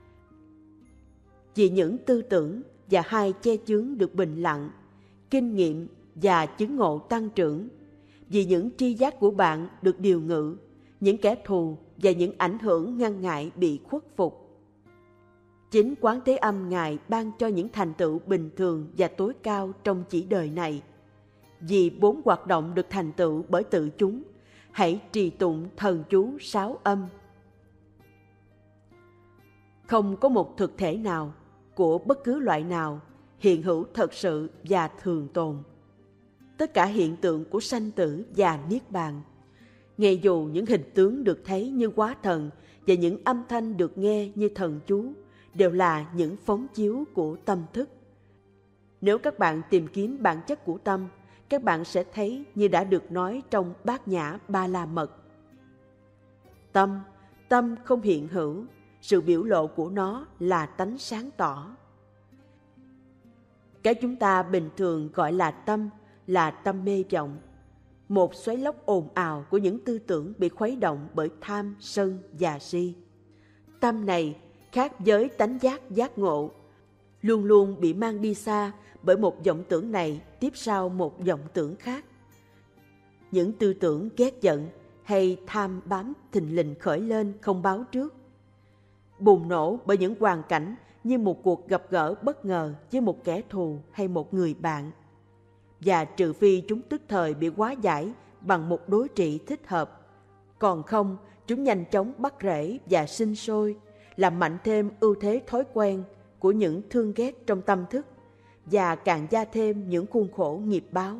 Vì những tư tưởng và 2 che chướng được bình lặng, kinh nghiệm và chứng ngộ tăng trưởng, vì những tri giác của bạn được điều ngự, những kẻ thù và những ảnh hưởng ngăn ngại bị khuất phục. Chính Quán Thế Âm Ngài ban cho những thành tựu bình thường và tối cao trong chỉ đời này. Vì 4 hoạt động được thành tựu bởi tự chúng, hãy trì tụng thần chú 6 âm. Không có một thực thể nào, của bất cứ loại nào, hiện hữu thật sự và thường tồn. Tất cả hiện tượng của sanh tử và niết bàn, ngay dù những hình tướng được thấy như hóa thần và những âm thanh được nghe như thần chú, đều là những phóng chiếu của tâm thức. Nếu các bạn tìm kiếm bản chất của tâm, các bạn sẽ thấy như đã được nói trong Bát Nhã Ba La Mật. Tâm không hiện hữu, sự biểu lộ của nó là tánh sáng tỏ. Cái chúng ta bình thường gọi là tâm mê vọng, một xoáy lốc ồn ào của những tư tưởng bị khuấy động bởi tham, sân và si. Tâm này khác với tánh giác ngộ, luôn luôn bị mang đi xa bởi một vọng tưởng này tiếp sau một vọng tưởng khác. Những tư tưởng ghét giận hay tham bám thình lình khởi lên không báo trước, bùng nổ bởi những hoàn cảnh như một cuộc gặp gỡ bất ngờ với một kẻ thù hay một người bạn. Và trừ phi chúng tức thời bị hóa giải bằng một đối trị thích hợp, còn không chúng nhanh chóng bắt rễ và sinh sôi, làm mạnh thêm ưu thế thói quen của những thương ghét trong tâm thức và càng gia thêm những khuôn khổ nghiệp báo.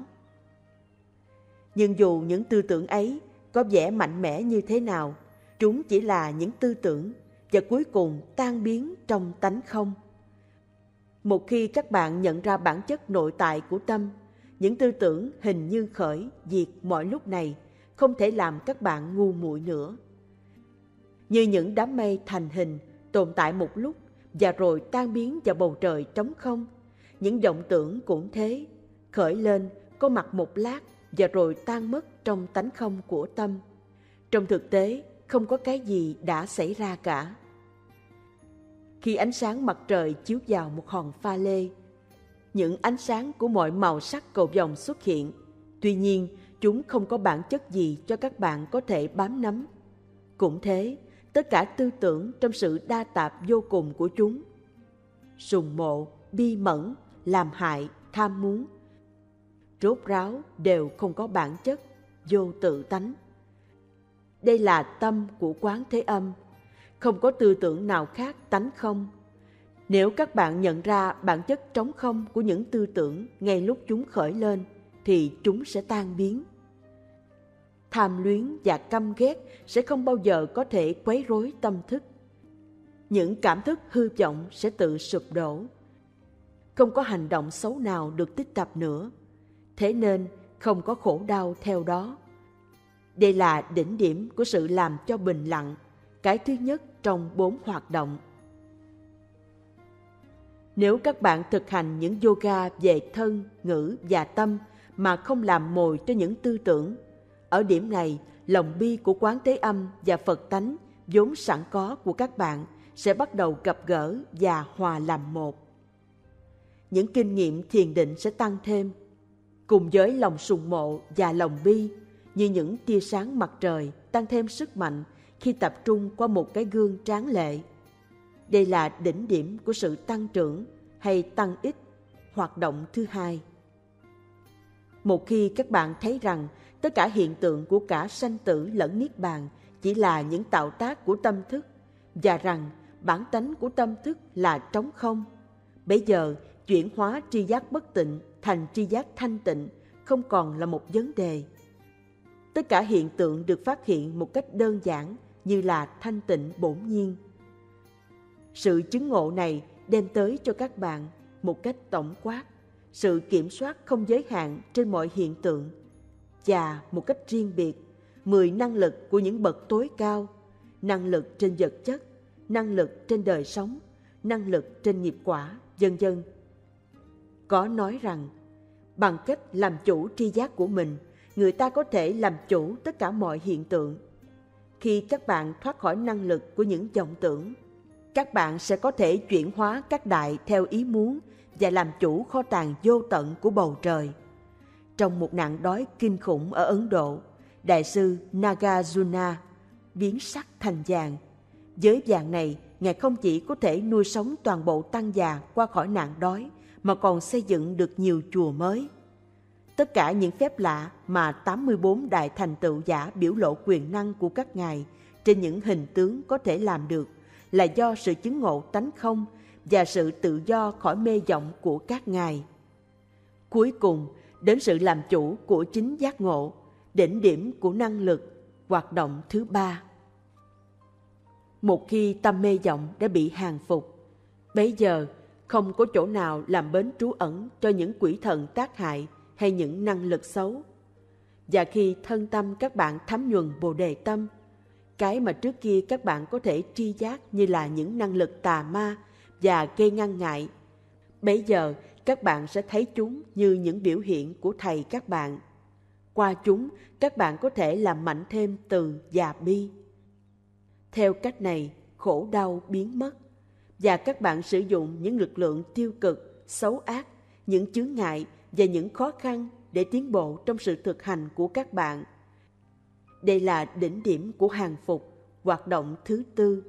Nhưng dù những tư tưởng ấy có vẻ mạnh mẽ như thế nào, chúng chỉ là những tư tưởng và cuối cùng tan biến trong tánh không. Một khi các bạn nhận ra bản chất nội tại của tâm, những tư tưởng hình như khởi, diệt mọi lúc này không thể làm các bạn ngu muội nữa. Như những đám mây thành hình, tồn tại một lúc và rồi tan biến vào bầu trời trống không, những vọng tưởng cũng thế, khởi lên, có mặt một lát và rồi tan mất trong tánh không của tâm. Trong thực tế, không có cái gì đã xảy ra cả. Khi ánh sáng mặt trời chiếu vào một hòn pha lê, những ánh sáng của mọi màu sắc cầu vồng xuất hiện. Tuy nhiên, chúng không có bản chất gì cho các bạn có thể bám nắm. Cũng thế, tất cả tư tưởng trong sự đa tạp vô cùng của chúng, sùng mộ, bi mẫn, làm hại, tham muốn, rốt ráo đều không có bản chất, vô tự tánh. Đây là tâm của Quán Thế Âm, không có tư tưởng nào khác tánh không. Nếu các bạn nhận ra bản chất trống không của những tư tưởng ngay lúc chúng khởi lên, thì chúng sẽ tan biến. Tham luyến và căm ghét sẽ không bao giờ có thể quấy rối tâm thức. Những cảm thức hư vọng sẽ tự sụp đổ. Không có hành động xấu nào được tích tập nữa. Thế nên không có khổ đau theo đó. Đây là đỉnh điểm của sự làm cho bình lặng, cái thứ nhất trong 4 hoạt động. Nếu các bạn thực hành những yoga về thân, ngữ và tâm mà không làm mồi cho những tư tưởng, ở điểm này, lòng bi của Quán Thế Âm và Phật tánh vốn sẵn có của các bạn sẽ bắt đầu gặp gỡ và hòa làm một. Những kinh nghiệm thiền định sẽ tăng thêm, cùng với lòng sùng mộ và lòng bi, như những tia sáng mặt trời tăng thêm sức mạnh khi tập trung qua một cái gương tráng lệ. Đây là đỉnh điểm của sự tăng trưởng hay tăng ích, hoạt động thứ hai. Một khi các bạn thấy rằng tất cả hiện tượng của cả sanh tử lẫn niết bàn chỉ là những tạo tác của tâm thức, và rằng bản tánh của tâm thức là trống không, bây giờ chuyển hóa tri giác bất tịnh thành tri giác thanh tịnh không còn là một vấn đề. Tất cả hiện tượng được phát hiện một cách đơn giản như là thanh tịnh bổn nhiên. Sự chứng ngộ này đem tới cho các bạn một cách tổng quát sự kiểm soát không giới hạn trên mọi hiện tượng, và một cách riêng biệt 10 năng lực của những bậc tối cao: năng lực trên vật chất, năng lực trên đời sống, năng lực trên nghiệp quả, vân vân. Có nói rằng bằng cách làm chủ tri giác của mình, người ta có thể làm chủ tất cả mọi hiện tượng. Khi các bạn thoát khỏi năng lực của những vọng tưởng, các bạn sẽ có thể chuyển hóa các đại theo ý muốn và làm chủ kho tàng vô tận của bầu trời. Trong một nạn đói kinh khủng ở Ấn Độ, Đại sư Nagarjuna biến sắt thành vàng. Với vàng này, Ngài không chỉ có thể nuôi sống toàn bộ tăng già qua khỏi nạn đói, mà còn xây dựng được nhiều chùa mới. Tất cả những phép lạ mà 84 đại thành tựu giả biểu lộ quyền năng của các ngài trên những hình tướng có thể làm được là do sự chứng ngộ tánh không và sự tự do khỏi mê vọng của các ngài. Cuối cùng, đến sự làm chủ của chính giác ngộ, đỉnh điểm của năng lực, hoạt động thứ ba. Một khi tâm mê vọng đã bị hàng phục, bấy giờ không có chỗ nào làm bến trú ẩn cho những quỷ thần tác hại hay những năng lực xấu. Và khi thân tâm các bạn thấm nhuần Bồ Đề tâm, cái mà trước kia các bạn có thể tri giác như là những năng lực tà ma và gây ngăn ngại, bấy giờ các bạn sẽ thấy chúng như những biểu hiện của thầy các bạn. Qua chúng, các bạn có thể làm mạnh thêm từ và bi. Theo cách này, khổ đau biến mất, và các bạn sử dụng những lực lượng tiêu cực, xấu ác, những chướng ngại và những khó khăn để tiến bộ trong sự thực hành của các bạn. Đây là đỉnh điểm của hàng phục, hoạt động thứ tư.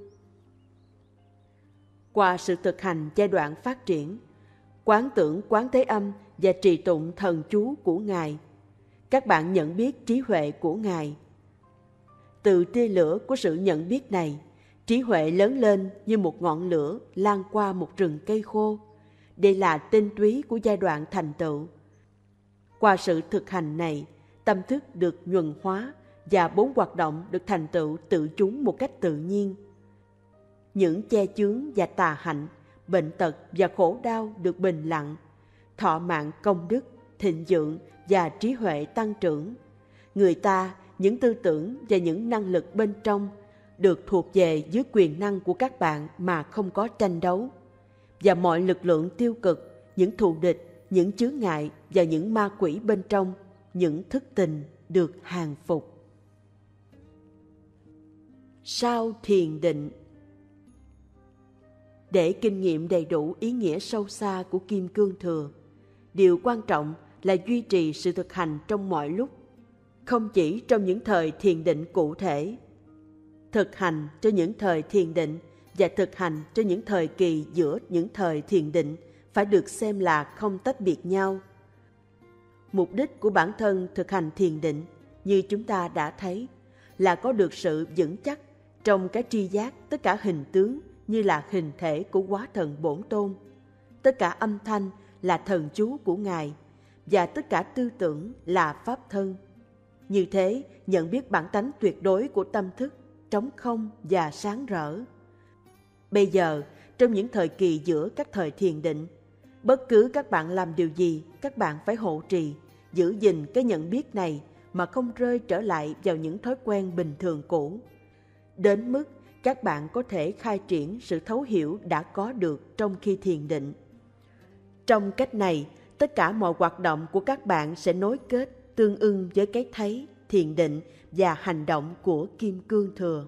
Qua sự thực hành giai đoạn phát triển, quán tưởng Quán Thế Âm và trì tụng thần chú của Ngài, các bạn nhận biết trí huệ của Ngài. Từ tia lửa của sự nhận biết này, trí huệ lớn lên như một ngọn lửa lan qua một rừng cây khô. Đây là tinh túy của giai đoạn thành tựu. Qua sự thực hành này, tâm thức được nhuần hóa và 4 hoạt động được thành tựu tự chúng một cách tự nhiên. Những che chướng và tà hạnh, bệnh tật và khổ đau được bình lặng, thọ mạng công đức, thịnh vượng và trí huệ tăng trưởng. Người ta, những tư tưởng và những năng lực bên trong được thuộc về dưới quyền năng của các bạn mà không có tranh đấu. Và mọi lực lượng tiêu cực, những thù địch, những chướng ngại và những ma quỷ bên trong, những thức tình được hàng phục. Sau thiền định, để kinh nghiệm đầy đủ ý nghĩa sâu xa của Kim Cương Thừa, điều quan trọng là duy trì sự thực hành trong mọi lúc, không chỉ trong những thời thiền định cụ thể. Thực hành cho những thời thiền định và thực hành cho những thời kỳ giữa những thời thiền định phải được xem là không tách biệt nhau. Mục đích của bản thân thực hành thiền định, như chúng ta đã thấy, là có được sự vững chắc trong cái tri giác tất cả hình tướng như là hình thể của Hóa Thần Bổn Tôn, tất cả âm thanh là thần chú của Ngài, và tất cả tư tưởng là pháp thân. Như thế, nhận biết bản tánh tuyệt đối của tâm thức, trống không và sáng rỡ. Bây giờ, trong những thời kỳ giữa các thời thiền định, bất cứ các bạn làm điều gì, các bạn phải hộ trì, giữ gìn cái nhận biết này mà không rơi trở lại vào những thói quen bình thường cũ. Đến mức các bạn có thể khai triển sự thấu hiểu đã có được trong khi thiền định. Trong cách này, tất cả mọi hoạt động của các bạn sẽ nối kết tương ưng với cái thấy, thiền định và hành động của Kim Cương Thừa.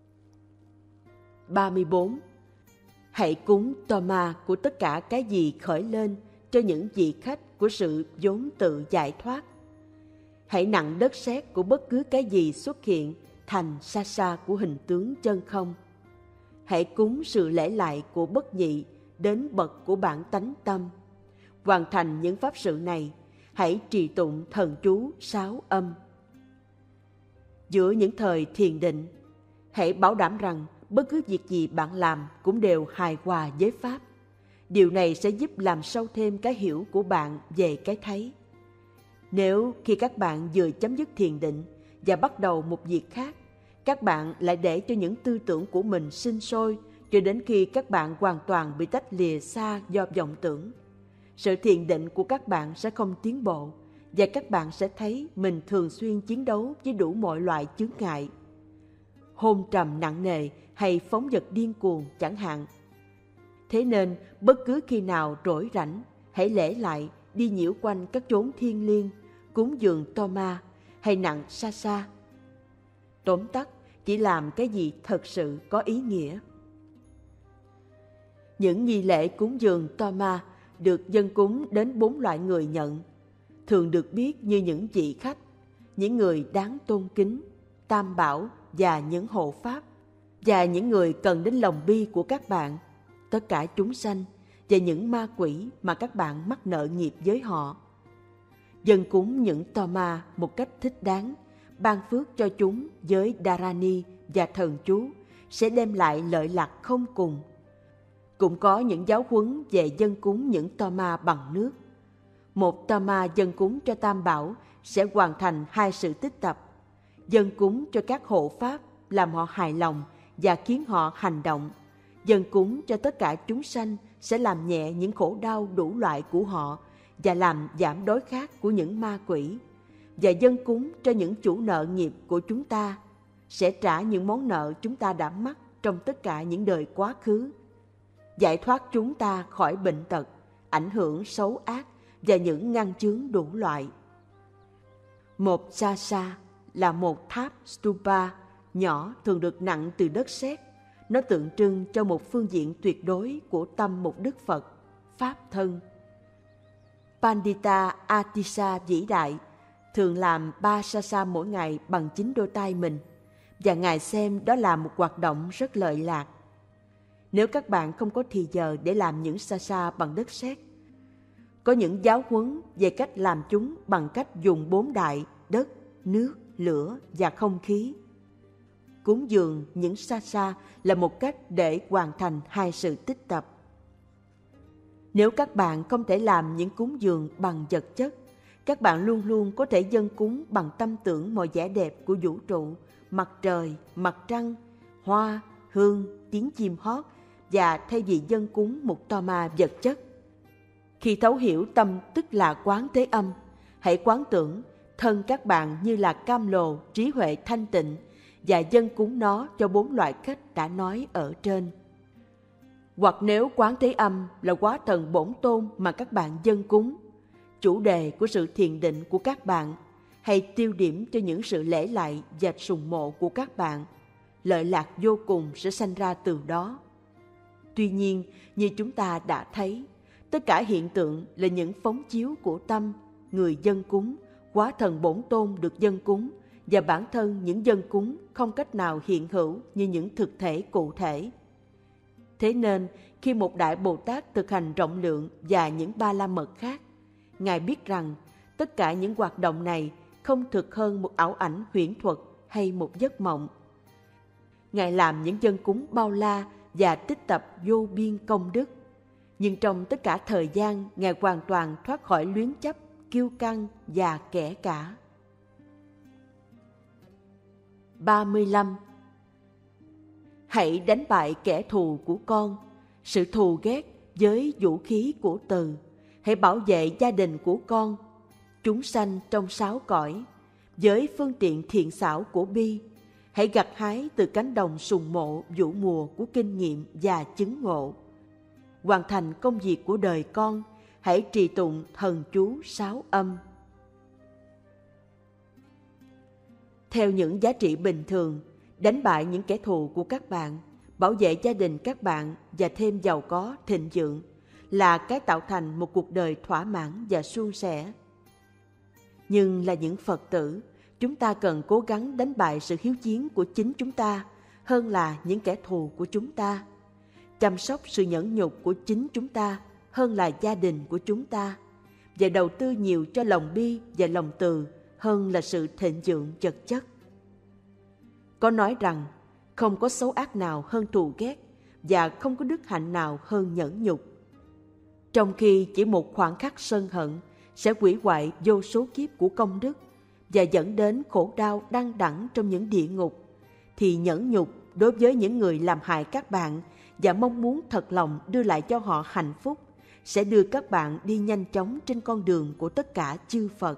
34. Hãy cúng Toma của tất cả cái gì khởi lên cho những vị khách của sự vốn tự giải thoát. Hãy nặng đất sét của bất cứ cái gì xuất hiện thành sa sa của hình tướng chân không. Hãy cúng sự lễ lại của bất nhị đến bậc của bản tánh tâm. Hoàn thành những pháp sự này, hãy trì tụng thần chú 6 âm. Giữa những thời thiền định, hãy bảo đảm rằng bất cứ việc gì bạn làm cũng đều hài hòa với pháp. Điều này sẽ giúp làm sâu thêm cái hiểu của bạn về cái thấy. Nếu khi các bạn vừa chấm dứt thiền định và bắt đầu một việc khác, các bạn lại để cho những tư tưởng của mình sinh sôi cho đến khi các bạn hoàn toàn bị tách lìa xa do vọng tưởng, sự thiền định của các bạn sẽ không tiến bộ và các bạn sẽ thấy mình thường xuyên chiến đấu với đủ mọi loại chướng ngại, hôn trầm nặng nề hay phóng dật điên cuồng chẳng hạn. Thế nên bất cứ khi nào rỗi rảnh, hãy lễ lại đi nhiễu quanh các chốn thiêng liêng, cúng dường Toma hay nặng sa sa. Tóm tắt, chỉ làm cái gì thật sự có ý nghĩa. Những nghi lễ cúng dường Toma được dâng cúng đến 4 loại người nhận, thường được biết như những vị khách, những người đáng tôn kính, tam bảo và những hộ pháp, và những người cần đến lòng bi của các bạn, tất cả chúng sanh và những ma quỷ mà các bạn mắc nợ nghiệp với họ. Dâng cúng những Toma một cách thích đáng, ban phước cho chúng với Dharani và thần chú sẽ đem lại lợi lạc không cùng. Cũng có những giáo huấn về dâng cúng những Toma bằng nước. Một Toma dâng cúng cho Tam Bảo sẽ hoàn thành 2 sự tích tập. Dâng cúng cho các hộ pháp làm họ hài lòng và khiến họ hành động. Dâng cúng cho tất cả chúng sanh sẽ làm nhẹ những khổ đau đủ loại của họ và làm giảm đối khát của những ma quỷ. Và dâng cúng cho những chủ nợ nghiệp của chúng ta sẽ trả những món nợ chúng ta đã mắc trong tất cả những đời quá khứ, giải thoát chúng ta khỏi bệnh tật, ảnh hưởng xấu ác và những ngăn chướng đủ loại. Một sa sa là một tháp stupa nhỏ thường được nặng từ đất sét. Nó tượng trưng cho một phương diện tuyệt đối của tâm một Đức Phật, Pháp thân. Pandita Atisa vĩ đại thường làm 3 sa sa mỗi ngày bằng chính đôi tay mình, và Ngài xem đó là một hoạt động rất lợi lạc. Nếu các bạn không có thì giờ để làm những sa sa bằng đất sét, có những giáo huấn về cách làm chúng bằng cách dùng 4 đại: đất, nước, lửa và không khí. Cúng dường những sa sa là một cách để hoàn thành 2 sự tích tập. Nếu các bạn không thể làm những cúng dường bằng vật chất, các bạn luôn luôn có thể dâng cúng bằng tâm tưởng mọi vẻ đẹp của vũ trụ, mặt trời, mặt trăng, hoa, hương, tiếng chim hót, và thay vì dâng cúng một Toma vật chất. Khi thấu hiểu tâm tức là quán thế âm, hãy quán tưởng thân các bạn như là cam lồ, trí huệ thanh tịnh, và dâng cúng nó cho 4 loại khách đã nói ở trên. Hoặc nếu quán thế âm là hóa thần bổn tôn mà các bạn dâng cúng, chủ đề của sự thiền định của các bạn, hay tiêu điểm cho những sự lễ lại và sùng mộ của các bạn, lợi lạc vô cùng sẽ sanh ra từ đó. Tuy nhiên, như chúng ta đã thấy, tất cả hiện tượng là những phóng chiếu của tâm, người dâng cúng, hóa thần bổn tôn được dâng cúng, và bản thân những dâng cúng không cách nào hiện hữu như những thực thể cụ thể. Thế nên, khi một Đại Bồ Tát thực hành rộng lượng và những ba la mật khác, Ngài biết rằng tất cả những hoạt động này không thực hơn một ảo ảnh huyễn thuật hay một giấc mộng. Ngài làm những dâng cúng bao la và tích tập vô biên công đức, nhưng trong tất cả thời gian, Ngài hoàn toàn thoát khỏi luyến chấp, kiêu căng và kẻ cả. 35. Hãy đánh bại kẻ thù của con, sự thù ghét với vũ khí của từ. Hãy bảo vệ gia đình của con, chúng sanh trong 6 cõi, với phương tiện thiện xảo của bi. Hãy gặt hái từ cánh đồng sùng mộ vũ mùa của kinh nghiệm và chứng ngộ. Hoàn thành công việc của đời con, hãy trì tụng thần chú 6 âm. Theo những giá trị bình thường, đánh bại những kẻ thù của các bạn, bảo vệ gia đình các bạn và thêm giàu có, thịnh vượng là cái tạo thành một cuộc đời thỏa mãn và suôn sẻ. Nhưng là những Phật tử, chúng ta cần cố gắng đánh bại sự hiếu chiến của chính chúng ta hơn là những kẻ thù của chúng ta, chăm sóc sự nhẫn nhục của chính chúng ta hơn là gia đình của chúng ta, và đầu tư nhiều cho lòng bi và lòng từ hơn là sự thịnh vượng vật chất. Có nói rằng không có xấu ác nào hơn thù ghét và không có đức hạnh nào hơn nhẫn nhục. Trong khi chỉ một khoảnh khắc sân hận sẽ hủy hoại vô số kiếp của công đức và dẫn đến khổ đau đăng đẳng trong những địa ngục, thì nhẫn nhục đối với những người làm hại các bạn và mong muốn thật lòng đưa lại cho họ hạnh phúc sẽ đưa các bạn đi nhanh chóng trên con đường của tất cả chư Phật.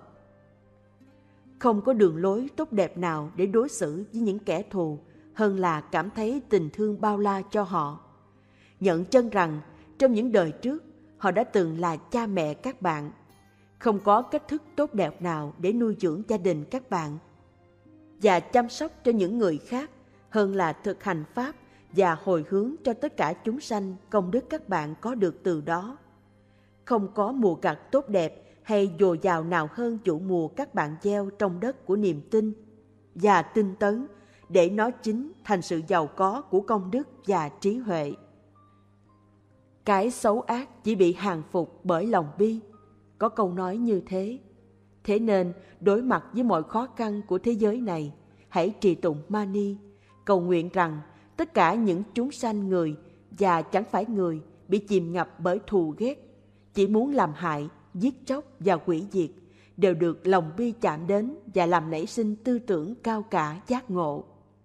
Không có đường lối tốt đẹp nào để đối xử với những kẻ thù hơn là cảm thấy tình thương bao la cho họ. Nhận chân rằng trong những đời trước họ đã từng là cha mẹ các bạn. Không có cách thức tốt đẹp nào để nuôi dưỡng gia đình các bạn và chăm sóc cho những người khác hơn là thực hành Pháp và hồi hướng cho tất cả chúng sanh công đức các bạn có được từ đó. Không có mùa gặt tốt đẹp hay dồi dào nào hơn vụ mùa các bạn gieo trong đất của niềm tin và tinh tấn để nó chính thành sự giàu có của công đức và trí huệ. Cái xấu ác chỉ bị hàng phục bởi lòng bi. Có câu nói như thế. Thế nên, đối mặt với mọi khó khăn của thế giới này, hãy trì tụng Mani, cầu nguyện rằng tất cả những chúng sanh người và chẳng phải người bị chìm ngập bởi thù ghét, chỉ muốn làm hại, giết chóc và hủy diệt, đều được lòng bi chạm đến và làm nảy sinh tư tưởng cao cả giác ngộ.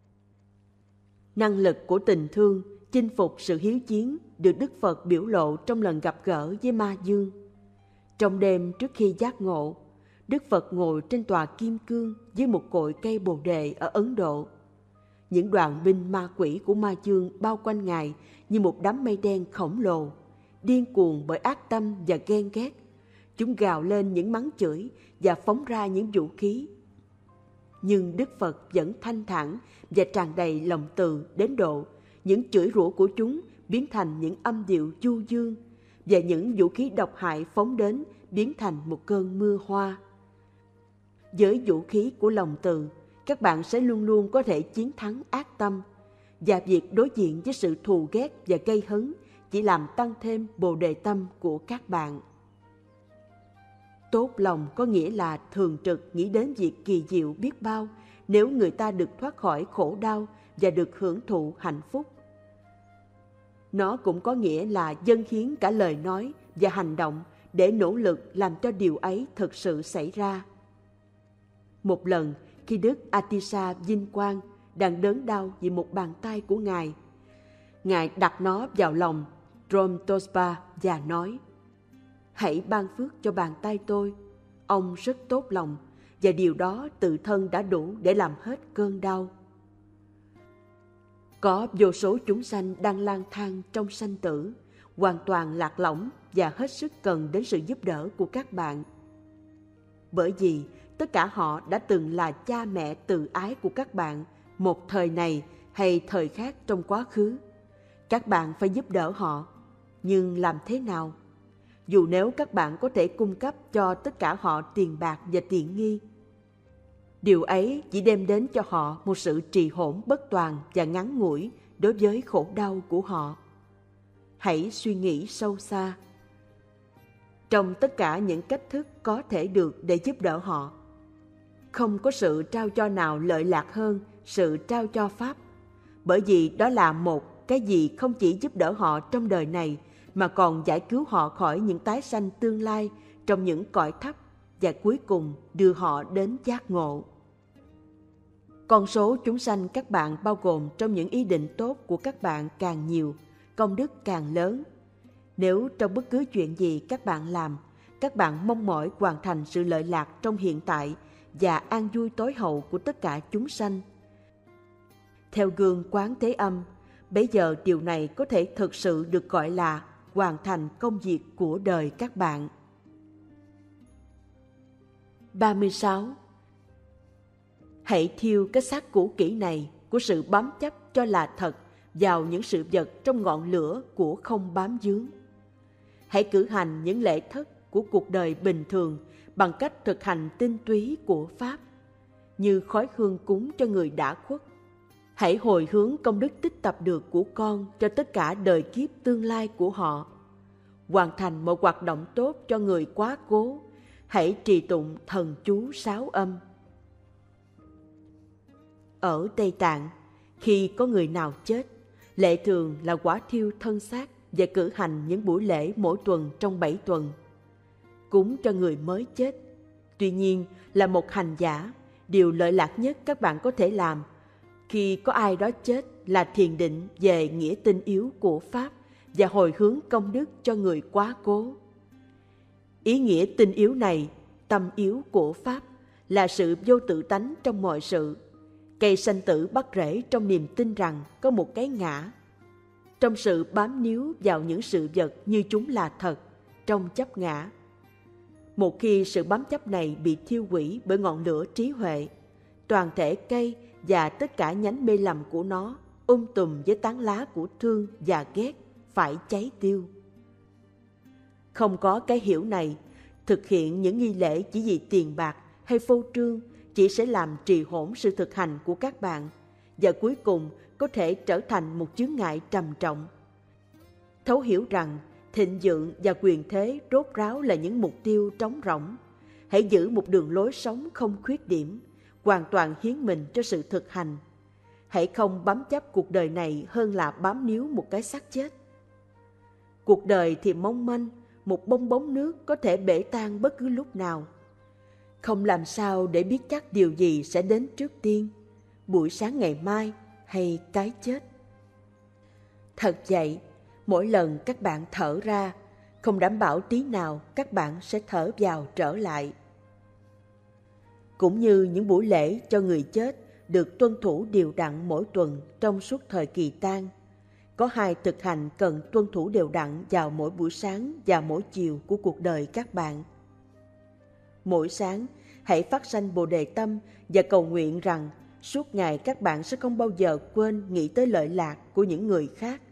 Năng lực của tình thương chinh phục sự hiếu chiến được Đức Phật biểu lộ trong lần gặp gỡ với Ma Dương. Trong đêm trước khi giác ngộ, Đức Phật ngồi trên tòa kim cương dưới một cội cây bồ đề ở Ấn Độ. Những đoàn binh ma quỷ của Ma Dương bao quanh Ngài như một đám mây đen khổng lồ, điên cuồng bởi ác tâm và ghen ghét. Chúng gào lên những mắng chửi và phóng ra những vũ khí. Nhưng Đức Phật vẫn thanh thản và tràn đầy lòng từ đến độ những chửi rủa của chúng biến thành những âm điệu du dương và những vũ khí độc hại phóng đến biến thành một cơn mưa hoa. Với vũ khí của lòng từ, các bạn sẽ luôn luôn có thể chiến thắng ác tâm, và việc đối diện với sự thù ghét và gây hấn chỉ làm tăng thêm bồ đề tâm của các bạn. Tốt lòng có nghĩa là thường trực nghĩ đến việc kỳ diệu biết bao nếu người ta được thoát khỏi khổ đau và được hưởng thụ hạnh phúc. Nó cũng có nghĩa là dâng hiến cả lời nói và hành động để nỗ lực làm cho điều ấy thực sự xảy ra. Một lần, khi Đức Atisa Vinh Quang đang đớn đau vì một bàn tay của Ngài, Ngài đặt nó vào lòng Rom Tospa và nói: "Hãy ban phước cho bàn tay tôi. Ông rất tốt lòng, và điều đó tự thân đã đủ để làm hết cơn đau." Có vô số chúng sanh đang lang thang trong sanh tử, hoàn toàn lạc lõng và hết sức cần đến sự giúp đỡ của các bạn. Bởi vì tất cả họ đã từng là cha mẹ từ ái của các bạn một thời này hay thời khác trong quá khứ. Các bạn phải giúp đỡ họ, nhưng làm thế nào? Dù nếu các bạn có thể cung cấp cho tất cả họ tiền bạc và tiện nghi, điều ấy chỉ đem đến cho họ một sự trì hỗn bất toàn và ngắn ngủi đối với khổ đau của họ. Hãy suy nghĩ sâu xa. Trong tất cả những cách thức có thể được để giúp đỡ họ, không có sự trao cho nào lợi lạc hơn sự trao cho Pháp, bởi vì đó là một cái gì không chỉ giúp đỡ họ trong đời này mà còn giải cứu họ khỏi những tái sanh tương lai trong những cõi thấp và cuối cùng đưa họ đến giác ngộ. Con số chúng sanh các bạn bao gồm trong những ý định tốt của các bạn càng nhiều, công đức càng lớn. Nếu trong bất cứ chuyện gì các bạn làm, các bạn mong mỏi hoàn thành sự lợi lạc trong hiện tại và an vui tối hậu của tất cả chúng sanh, theo gương Quán Thế Âm, bấy giờ điều này có thể thực sự được gọi là hoàn thành công việc của đời các bạn. 36. Hãy thiêu cái xác cũ kỹ này của sự bám chấp cho là thật vào những sự vật trong ngọn lửa của không bám víu. Hãy cử hành những lễ thất của cuộc đời bình thường bằng cách thực hành tinh túy của Pháp, như khói hương cúng cho người đã khuất. Hãy hồi hướng công đức tích tập được của con cho tất cả đời kiếp tương lai của họ. Hoàn thành một hoạt động tốt cho người quá cố. Hãy trì tụng thần chú 6 âm. Ở Tây Tạng, khi có người nào chết, lệ thường là quả thiêu thân xác và cử hành những buổi lễ mỗi tuần trong 7 tuần. Cúng cho người mới chết, tuy nhiên là một hành giả, điều lợi lạc nhất các bạn có thể làm khi có ai đó chết là thiền định về nghĩa tinh yếu của Pháp và hồi hướng công đức cho người quá cố. Ý nghĩa tinh yếu này, tâm yếu của Pháp, là sự vô tự tánh trong mọi sự. Cây sanh tử bắt rễ trong niềm tin rằng có một cái ngã, trong sự bám níu vào những sự vật như chúng là thật, trong chấp ngã. Một khi sự bám chấp này bị thiêu hủy bởi ngọn lửa trí huệ, toàn thể cây và tất cả nhánh mê lầm của nó, tùm với tán lá của thương và ghét, phải cháy tiêu. Không có cái hiểu này, thực hiện những nghi lễ chỉ vì tiền bạc hay phô trương chỉ sẽ làm trì hoãn sự thực hành của các bạn và cuối cùng có thể trở thành một chướng ngại trầm trọng. Thấu hiểu rằng thịnh vượng và quyền thế rốt ráo là những mục tiêu trống rỗng. Hãy giữ một đường lối sống không khuyết điểm, hoàn toàn hiến mình cho sự thực hành. Hãy không bám chấp cuộc đời này hơn là bám níu một cái xác chết. Cuộc đời thì mong manh, một bong bóng nước có thể bể tan bất cứ lúc nào. Không làm sao để biết chắc điều gì sẽ đến trước tiên, buổi sáng ngày mai hay cái chết. Thật vậy, mỗi lần các bạn thở ra, không đảm bảo tí nào các bạn sẽ thở vào trở lại. Cũng như những buổi lễ cho người chết được tuân thủ đều đặn mỗi tuần trong suốt thời kỳ tang, có 2 thực hành cần tuân thủ đều đặn vào mỗi buổi sáng và mỗi chiều của cuộc đời các bạn. Mỗi sáng, hãy phát sanh Bồ Đề tâm và cầu nguyện rằng suốt ngày các bạn sẽ không bao giờ quên nghĩ tới lợi lạc của những người khác.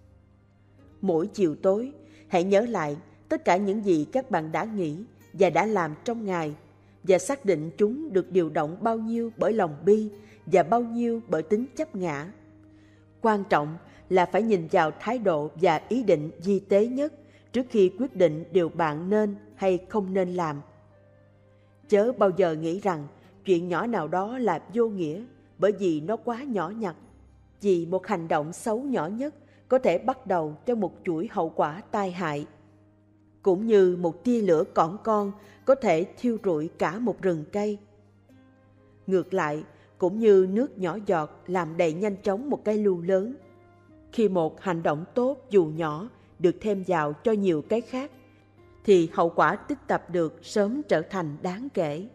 Mỗi chiều tối, hãy nhớ lại tất cả những gì các bạn đã nghĩ và đã làm trong ngày và xác định chúng được điều động bao nhiêu bởi lòng bi và bao nhiêu bởi tính chấp ngã. Quan trọng là phải nhìn vào thái độ và ý định vi tế nhất trước khi quyết định điều bạn nên hay không nên làm. Chớ bao giờ nghĩ rằng chuyện nhỏ nào đó là vô nghĩa bởi vì nó quá nhỏ nhặt. Vì một hành động xấu nhỏ nhất có thể bắt đầu cho một chuỗi hậu quả tai hại. Cũng như một tia lửa cỏn con có thể thiêu rụi cả một rừng cây. Ngược lại, cũng như nước nhỏ giọt làm đầy nhanh chóng một cái lu lớn. Khi một hành động tốt dù nhỏ được thêm vào cho nhiều cái khác, thì hậu quả tích tập được sớm trở thành đáng kể.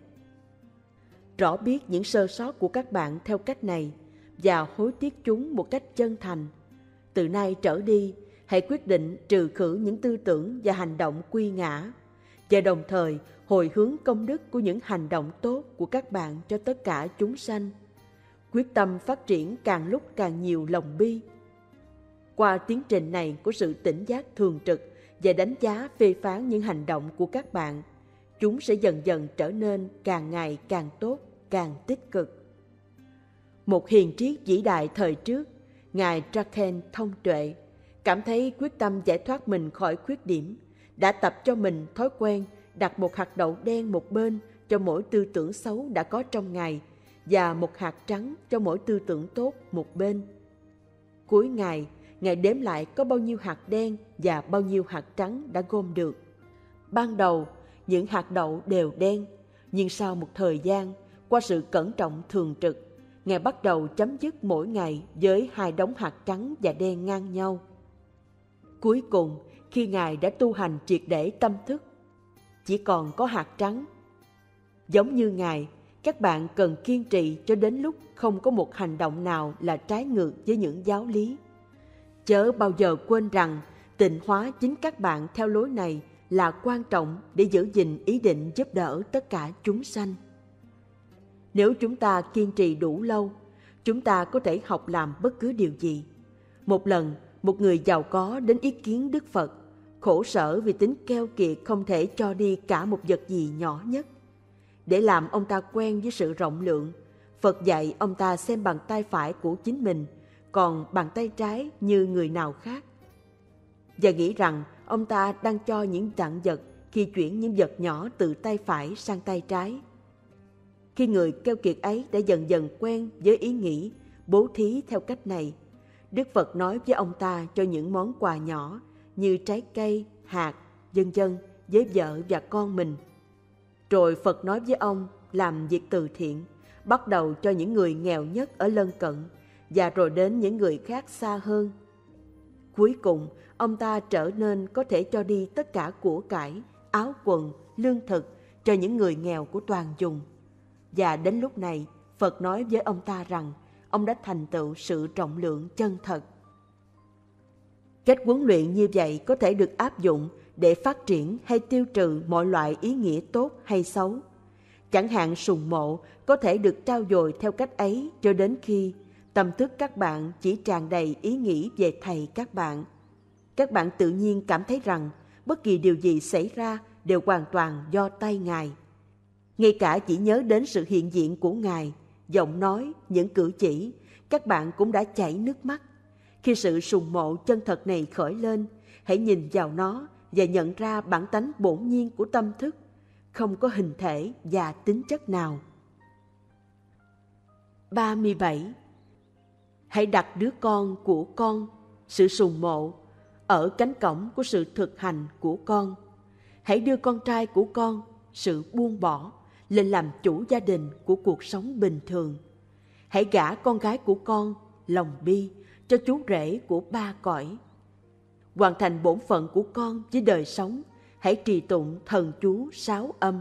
Rõ biết những sơ sót của các bạn theo cách này và hối tiếc chúng một cách chân thành. Từ nay trở đi, hãy quyết định trừ khử những tư tưởng và hành động quy ngã, và đồng thời hồi hướng công đức của những hành động tốt của các bạn cho tất cả chúng sanh. Quyết tâm phát triển càng lúc càng nhiều lòng bi. Qua tiến trình này của sự tỉnh giác thường trực và đánh giá phê phán những hành động của các bạn, chúng sẽ dần dần trở nên càng ngày càng tốt, càng tích cực. Một hiền triết vĩ đại thời trước, Ngài Draken thông tuệ, cảm thấy quyết tâm giải thoát mình khỏi khuyết điểm, đã tập cho mình thói quen đặt một hạt đậu đen một bên cho mỗi tư tưởng xấu đã có trong ngày và một hạt trắng cho mỗi tư tưởng tốt một bên. Cuối ngày, Ngài đếm lại có bao nhiêu hạt đen và bao nhiêu hạt trắng đã gom được. Ban đầu, những hạt đậu đều đen, nhưng sau một thời gian, qua sự cẩn trọng thường trực, Ngài bắt đầu chấm dứt mỗi ngày với 2 đống hạt trắng và đen ngang nhau. Cuối cùng, khi Ngài đã tu hành triệt để tâm thức, chỉ còn có hạt trắng. Giống như Ngài, các bạn cần kiên trì cho đến lúc không có một hành động nào là trái ngược với những giáo lý. Chớ bao giờ quên rằng Tịnh hóa chính các bạn theo lối này là quan trọng để giữ gìn ý định giúp đỡ tất cả chúng sanh. Nếu chúng ta kiên trì đủ lâu, chúng ta có thể học làm bất cứ điều gì. Một lần, một người giàu có đến ý kiến Đức Phật, khổ sở vì tính keo kiệt không thể cho đi cả một vật gì nhỏ nhất. Để làm ông ta quen với sự rộng lượng, Phật dạy ông ta xem bàn tay phải của chính mình, còn bàn tay trái như người nào khác. Và nghĩ rằng ông ta đang cho những tặng vật khi chuyển những vật nhỏ từ tay phải sang tay trái. Khi người keo kiệt ấy đã dần dần quen với ý nghĩ bố thí theo cách này, Đức Phật nói với ông ta cho những món quà nhỏ như trái cây, hạt, vân vân với vợ và con mình. Rồi Phật nói với ông làm việc từ thiện, bắt đầu cho những người nghèo nhất ở lân cận và rồi đến những người khác xa hơn. Cuối cùng, ông ta trở nên có thể cho đi tất cả của cải, áo quần, lương thực cho những người nghèo của toàn vùng. Và đến lúc này, Phật nói với ông ta rằng ông đã thành tựu sự trọng lượng chân thật. Cách huấn luyện như vậy có thể được áp dụng để phát triển hay tiêu trừ mọi loại ý nghĩa tốt hay xấu. Chẳng hạn sùng mộ có thể được trau dồi theo cách ấy cho đến khi tâm thức các bạn chỉ tràn đầy ý nghĩ về thầy các bạn. Các bạn tự nhiên cảm thấy rằng bất kỳ điều gì xảy ra đều hoàn toàn do tay Ngài. Ngay cả chỉ nhớ đến sự hiện diện của Ngài, giọng nói, những cử chỉ, các bạn cũng đã chảy nước mắt. Khi sự sùng mộ chân thật này khởi lên, hãy nhìn vào nó và nhận ra bản tánh bổn nhiên của tâm thức, không có hình thể và tính chất nào. 37. Hãy đặt đứa con của con, sự sùng mộ, ở cánh cổng của sự thực hành của con. Hãy đưa con trai của con, sự buông bỏ, lên làm chủ gia đình của cuộc sống bình thường. Hãy gả con gái của con, lòng bi, cho chú rể của ba cõi. Hoàn thành bổn phận của con với đời sống, hãy trì tụng thần chú 6 âm.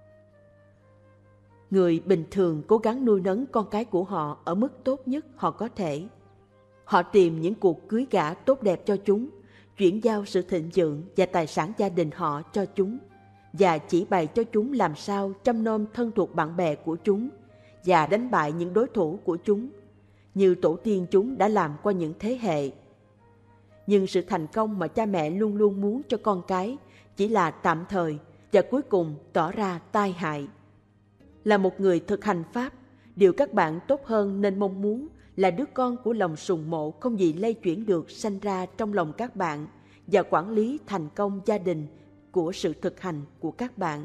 Người bình thường cố gắng nuôi nấng con cái của họ ở mức tốt nhất họ có thể. Họ tìm những cuộc cưới gả tốt đẹp cho chúng, chuyển giao sự thịnh vượng và tài sản gia đình họ cho chúng, và chỉ bày cho chúng làm sao chăm nom thân thuộc bạn bè của chúng và đánh bại những đối thủ của chúng, như tổ tiên chúng đã làm qua những thế hệ. Nhưng sự thành công mà cha mẹ luôn luôn muốn cho con cái chỉ là tạm thời và cuối cùng tỏ ra tai hại. Là một người thực hành Pháp, điều các bạn tốt hơn nên mong muốn là đứa con của lòng sùng mộ không gì lay chuyển được sanh ra trong lòng các bạn và quản lý thành công gia đình của sự thực hành của các bạn.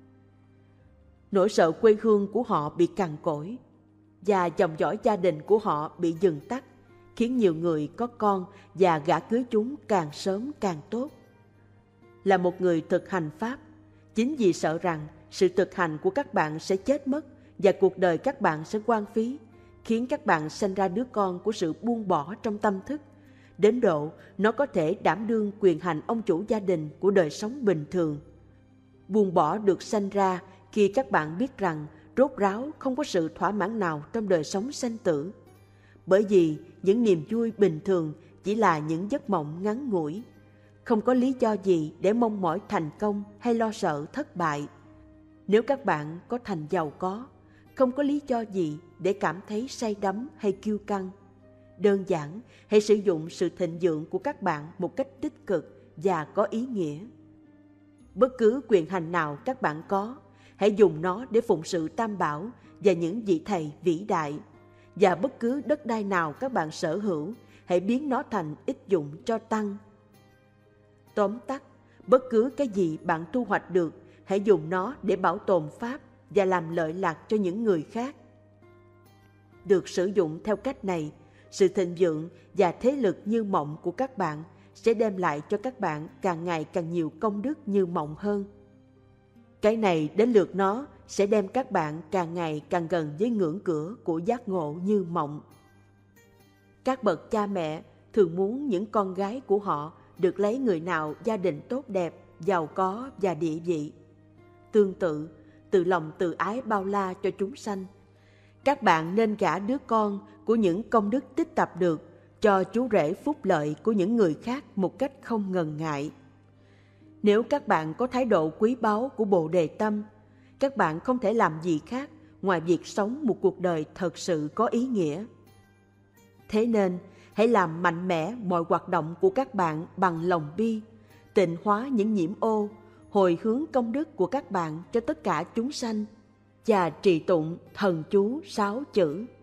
Nỗi sợ quê hương của họ bị cằn cỗi và dòng dõi gia đình của họ bị dừng tắt, khiến nhiều người có con và gả cưới chúng càng sớm càng tốt. Là một người thực hành Pháp, chính vì sợ rằng sự thực hành của các bạn sẽ chết mất và cuộc đời các bạn sẽ hoang phí, khiến các bạn sanh ra đứa con của sự buông bỏ trong tâm thức, đến độ nó có thể đảm đương quyền hành ông chủ gia đình của đời sống bình thường. Buông bỏ được sanh ra khi các bạn biết rằng rốt ráo không có sự thỏa mãn nào trong đời sống sanh tử, bởi vì những niềm vui bình thường chỉ là những giấc mộng ngắn ngủi, không có lý do gì để mong mỏi thành công hay lo sợ thất bại. Nếu các bạn có thành giàu có, không có lý do gì để cảm thấy say đắm hay kiêu căng. Đơn giản, hãy sử dụng sự thịnh vượng của các bạn một cách tích cực và có ý nghĩa. Bất cứ quyền hành nào các bạn có, hãy dùng nó để phụng sự Tam Bảo và những vị thầy vĩ đại. Và bất cứ đất đai nào các bạn sở hữu, hãy biến nó thành ích dụng cho tăng. Tóm tắt, bất cứ cái gì bạn thu hoạch được, hãy dùng nó để bảo tồn Pháp và làm lợi lạc cho những người khác. Được sử dụng theo cách này, sự thịnh vượng và thế lực như mộng của các bạn sẽ đem lại cho các bạn càng ngày càng nhiều công đức như mộng hơn. Cái này đến lượt nó sẽ đem các bạn càng ngày càng gần với ngưỡng cửa của giác ngộ như mộng. Các bậc cha mẹ thường muốn những con gái của họ được lấy người nào gia đình tốt đẹp, giàu có và địa vị. Tương tự, từ lòng từ ái bao la cho chúng sanh, các bạn nên gả đứa con của những công đức tích tập được, cho chú rể phúc lợi của những người khác một cách không ngần ngại. Nếu các bạn có thái độ quý báu của Bồ Đề Tâm, các bạn không thể làm gì khác ngoài việc sống một cuộc đời thật sự có ý nghĩa. Thế nên, hãy làm mạnh mẽ mọi hoạt động của các bạn bằng lòng bi, tịnh hóa những nhiễm ô, hồi hướng công đức của các bạn cho tất cả chúng sanh, và trì tụng thần chú 6 chữ.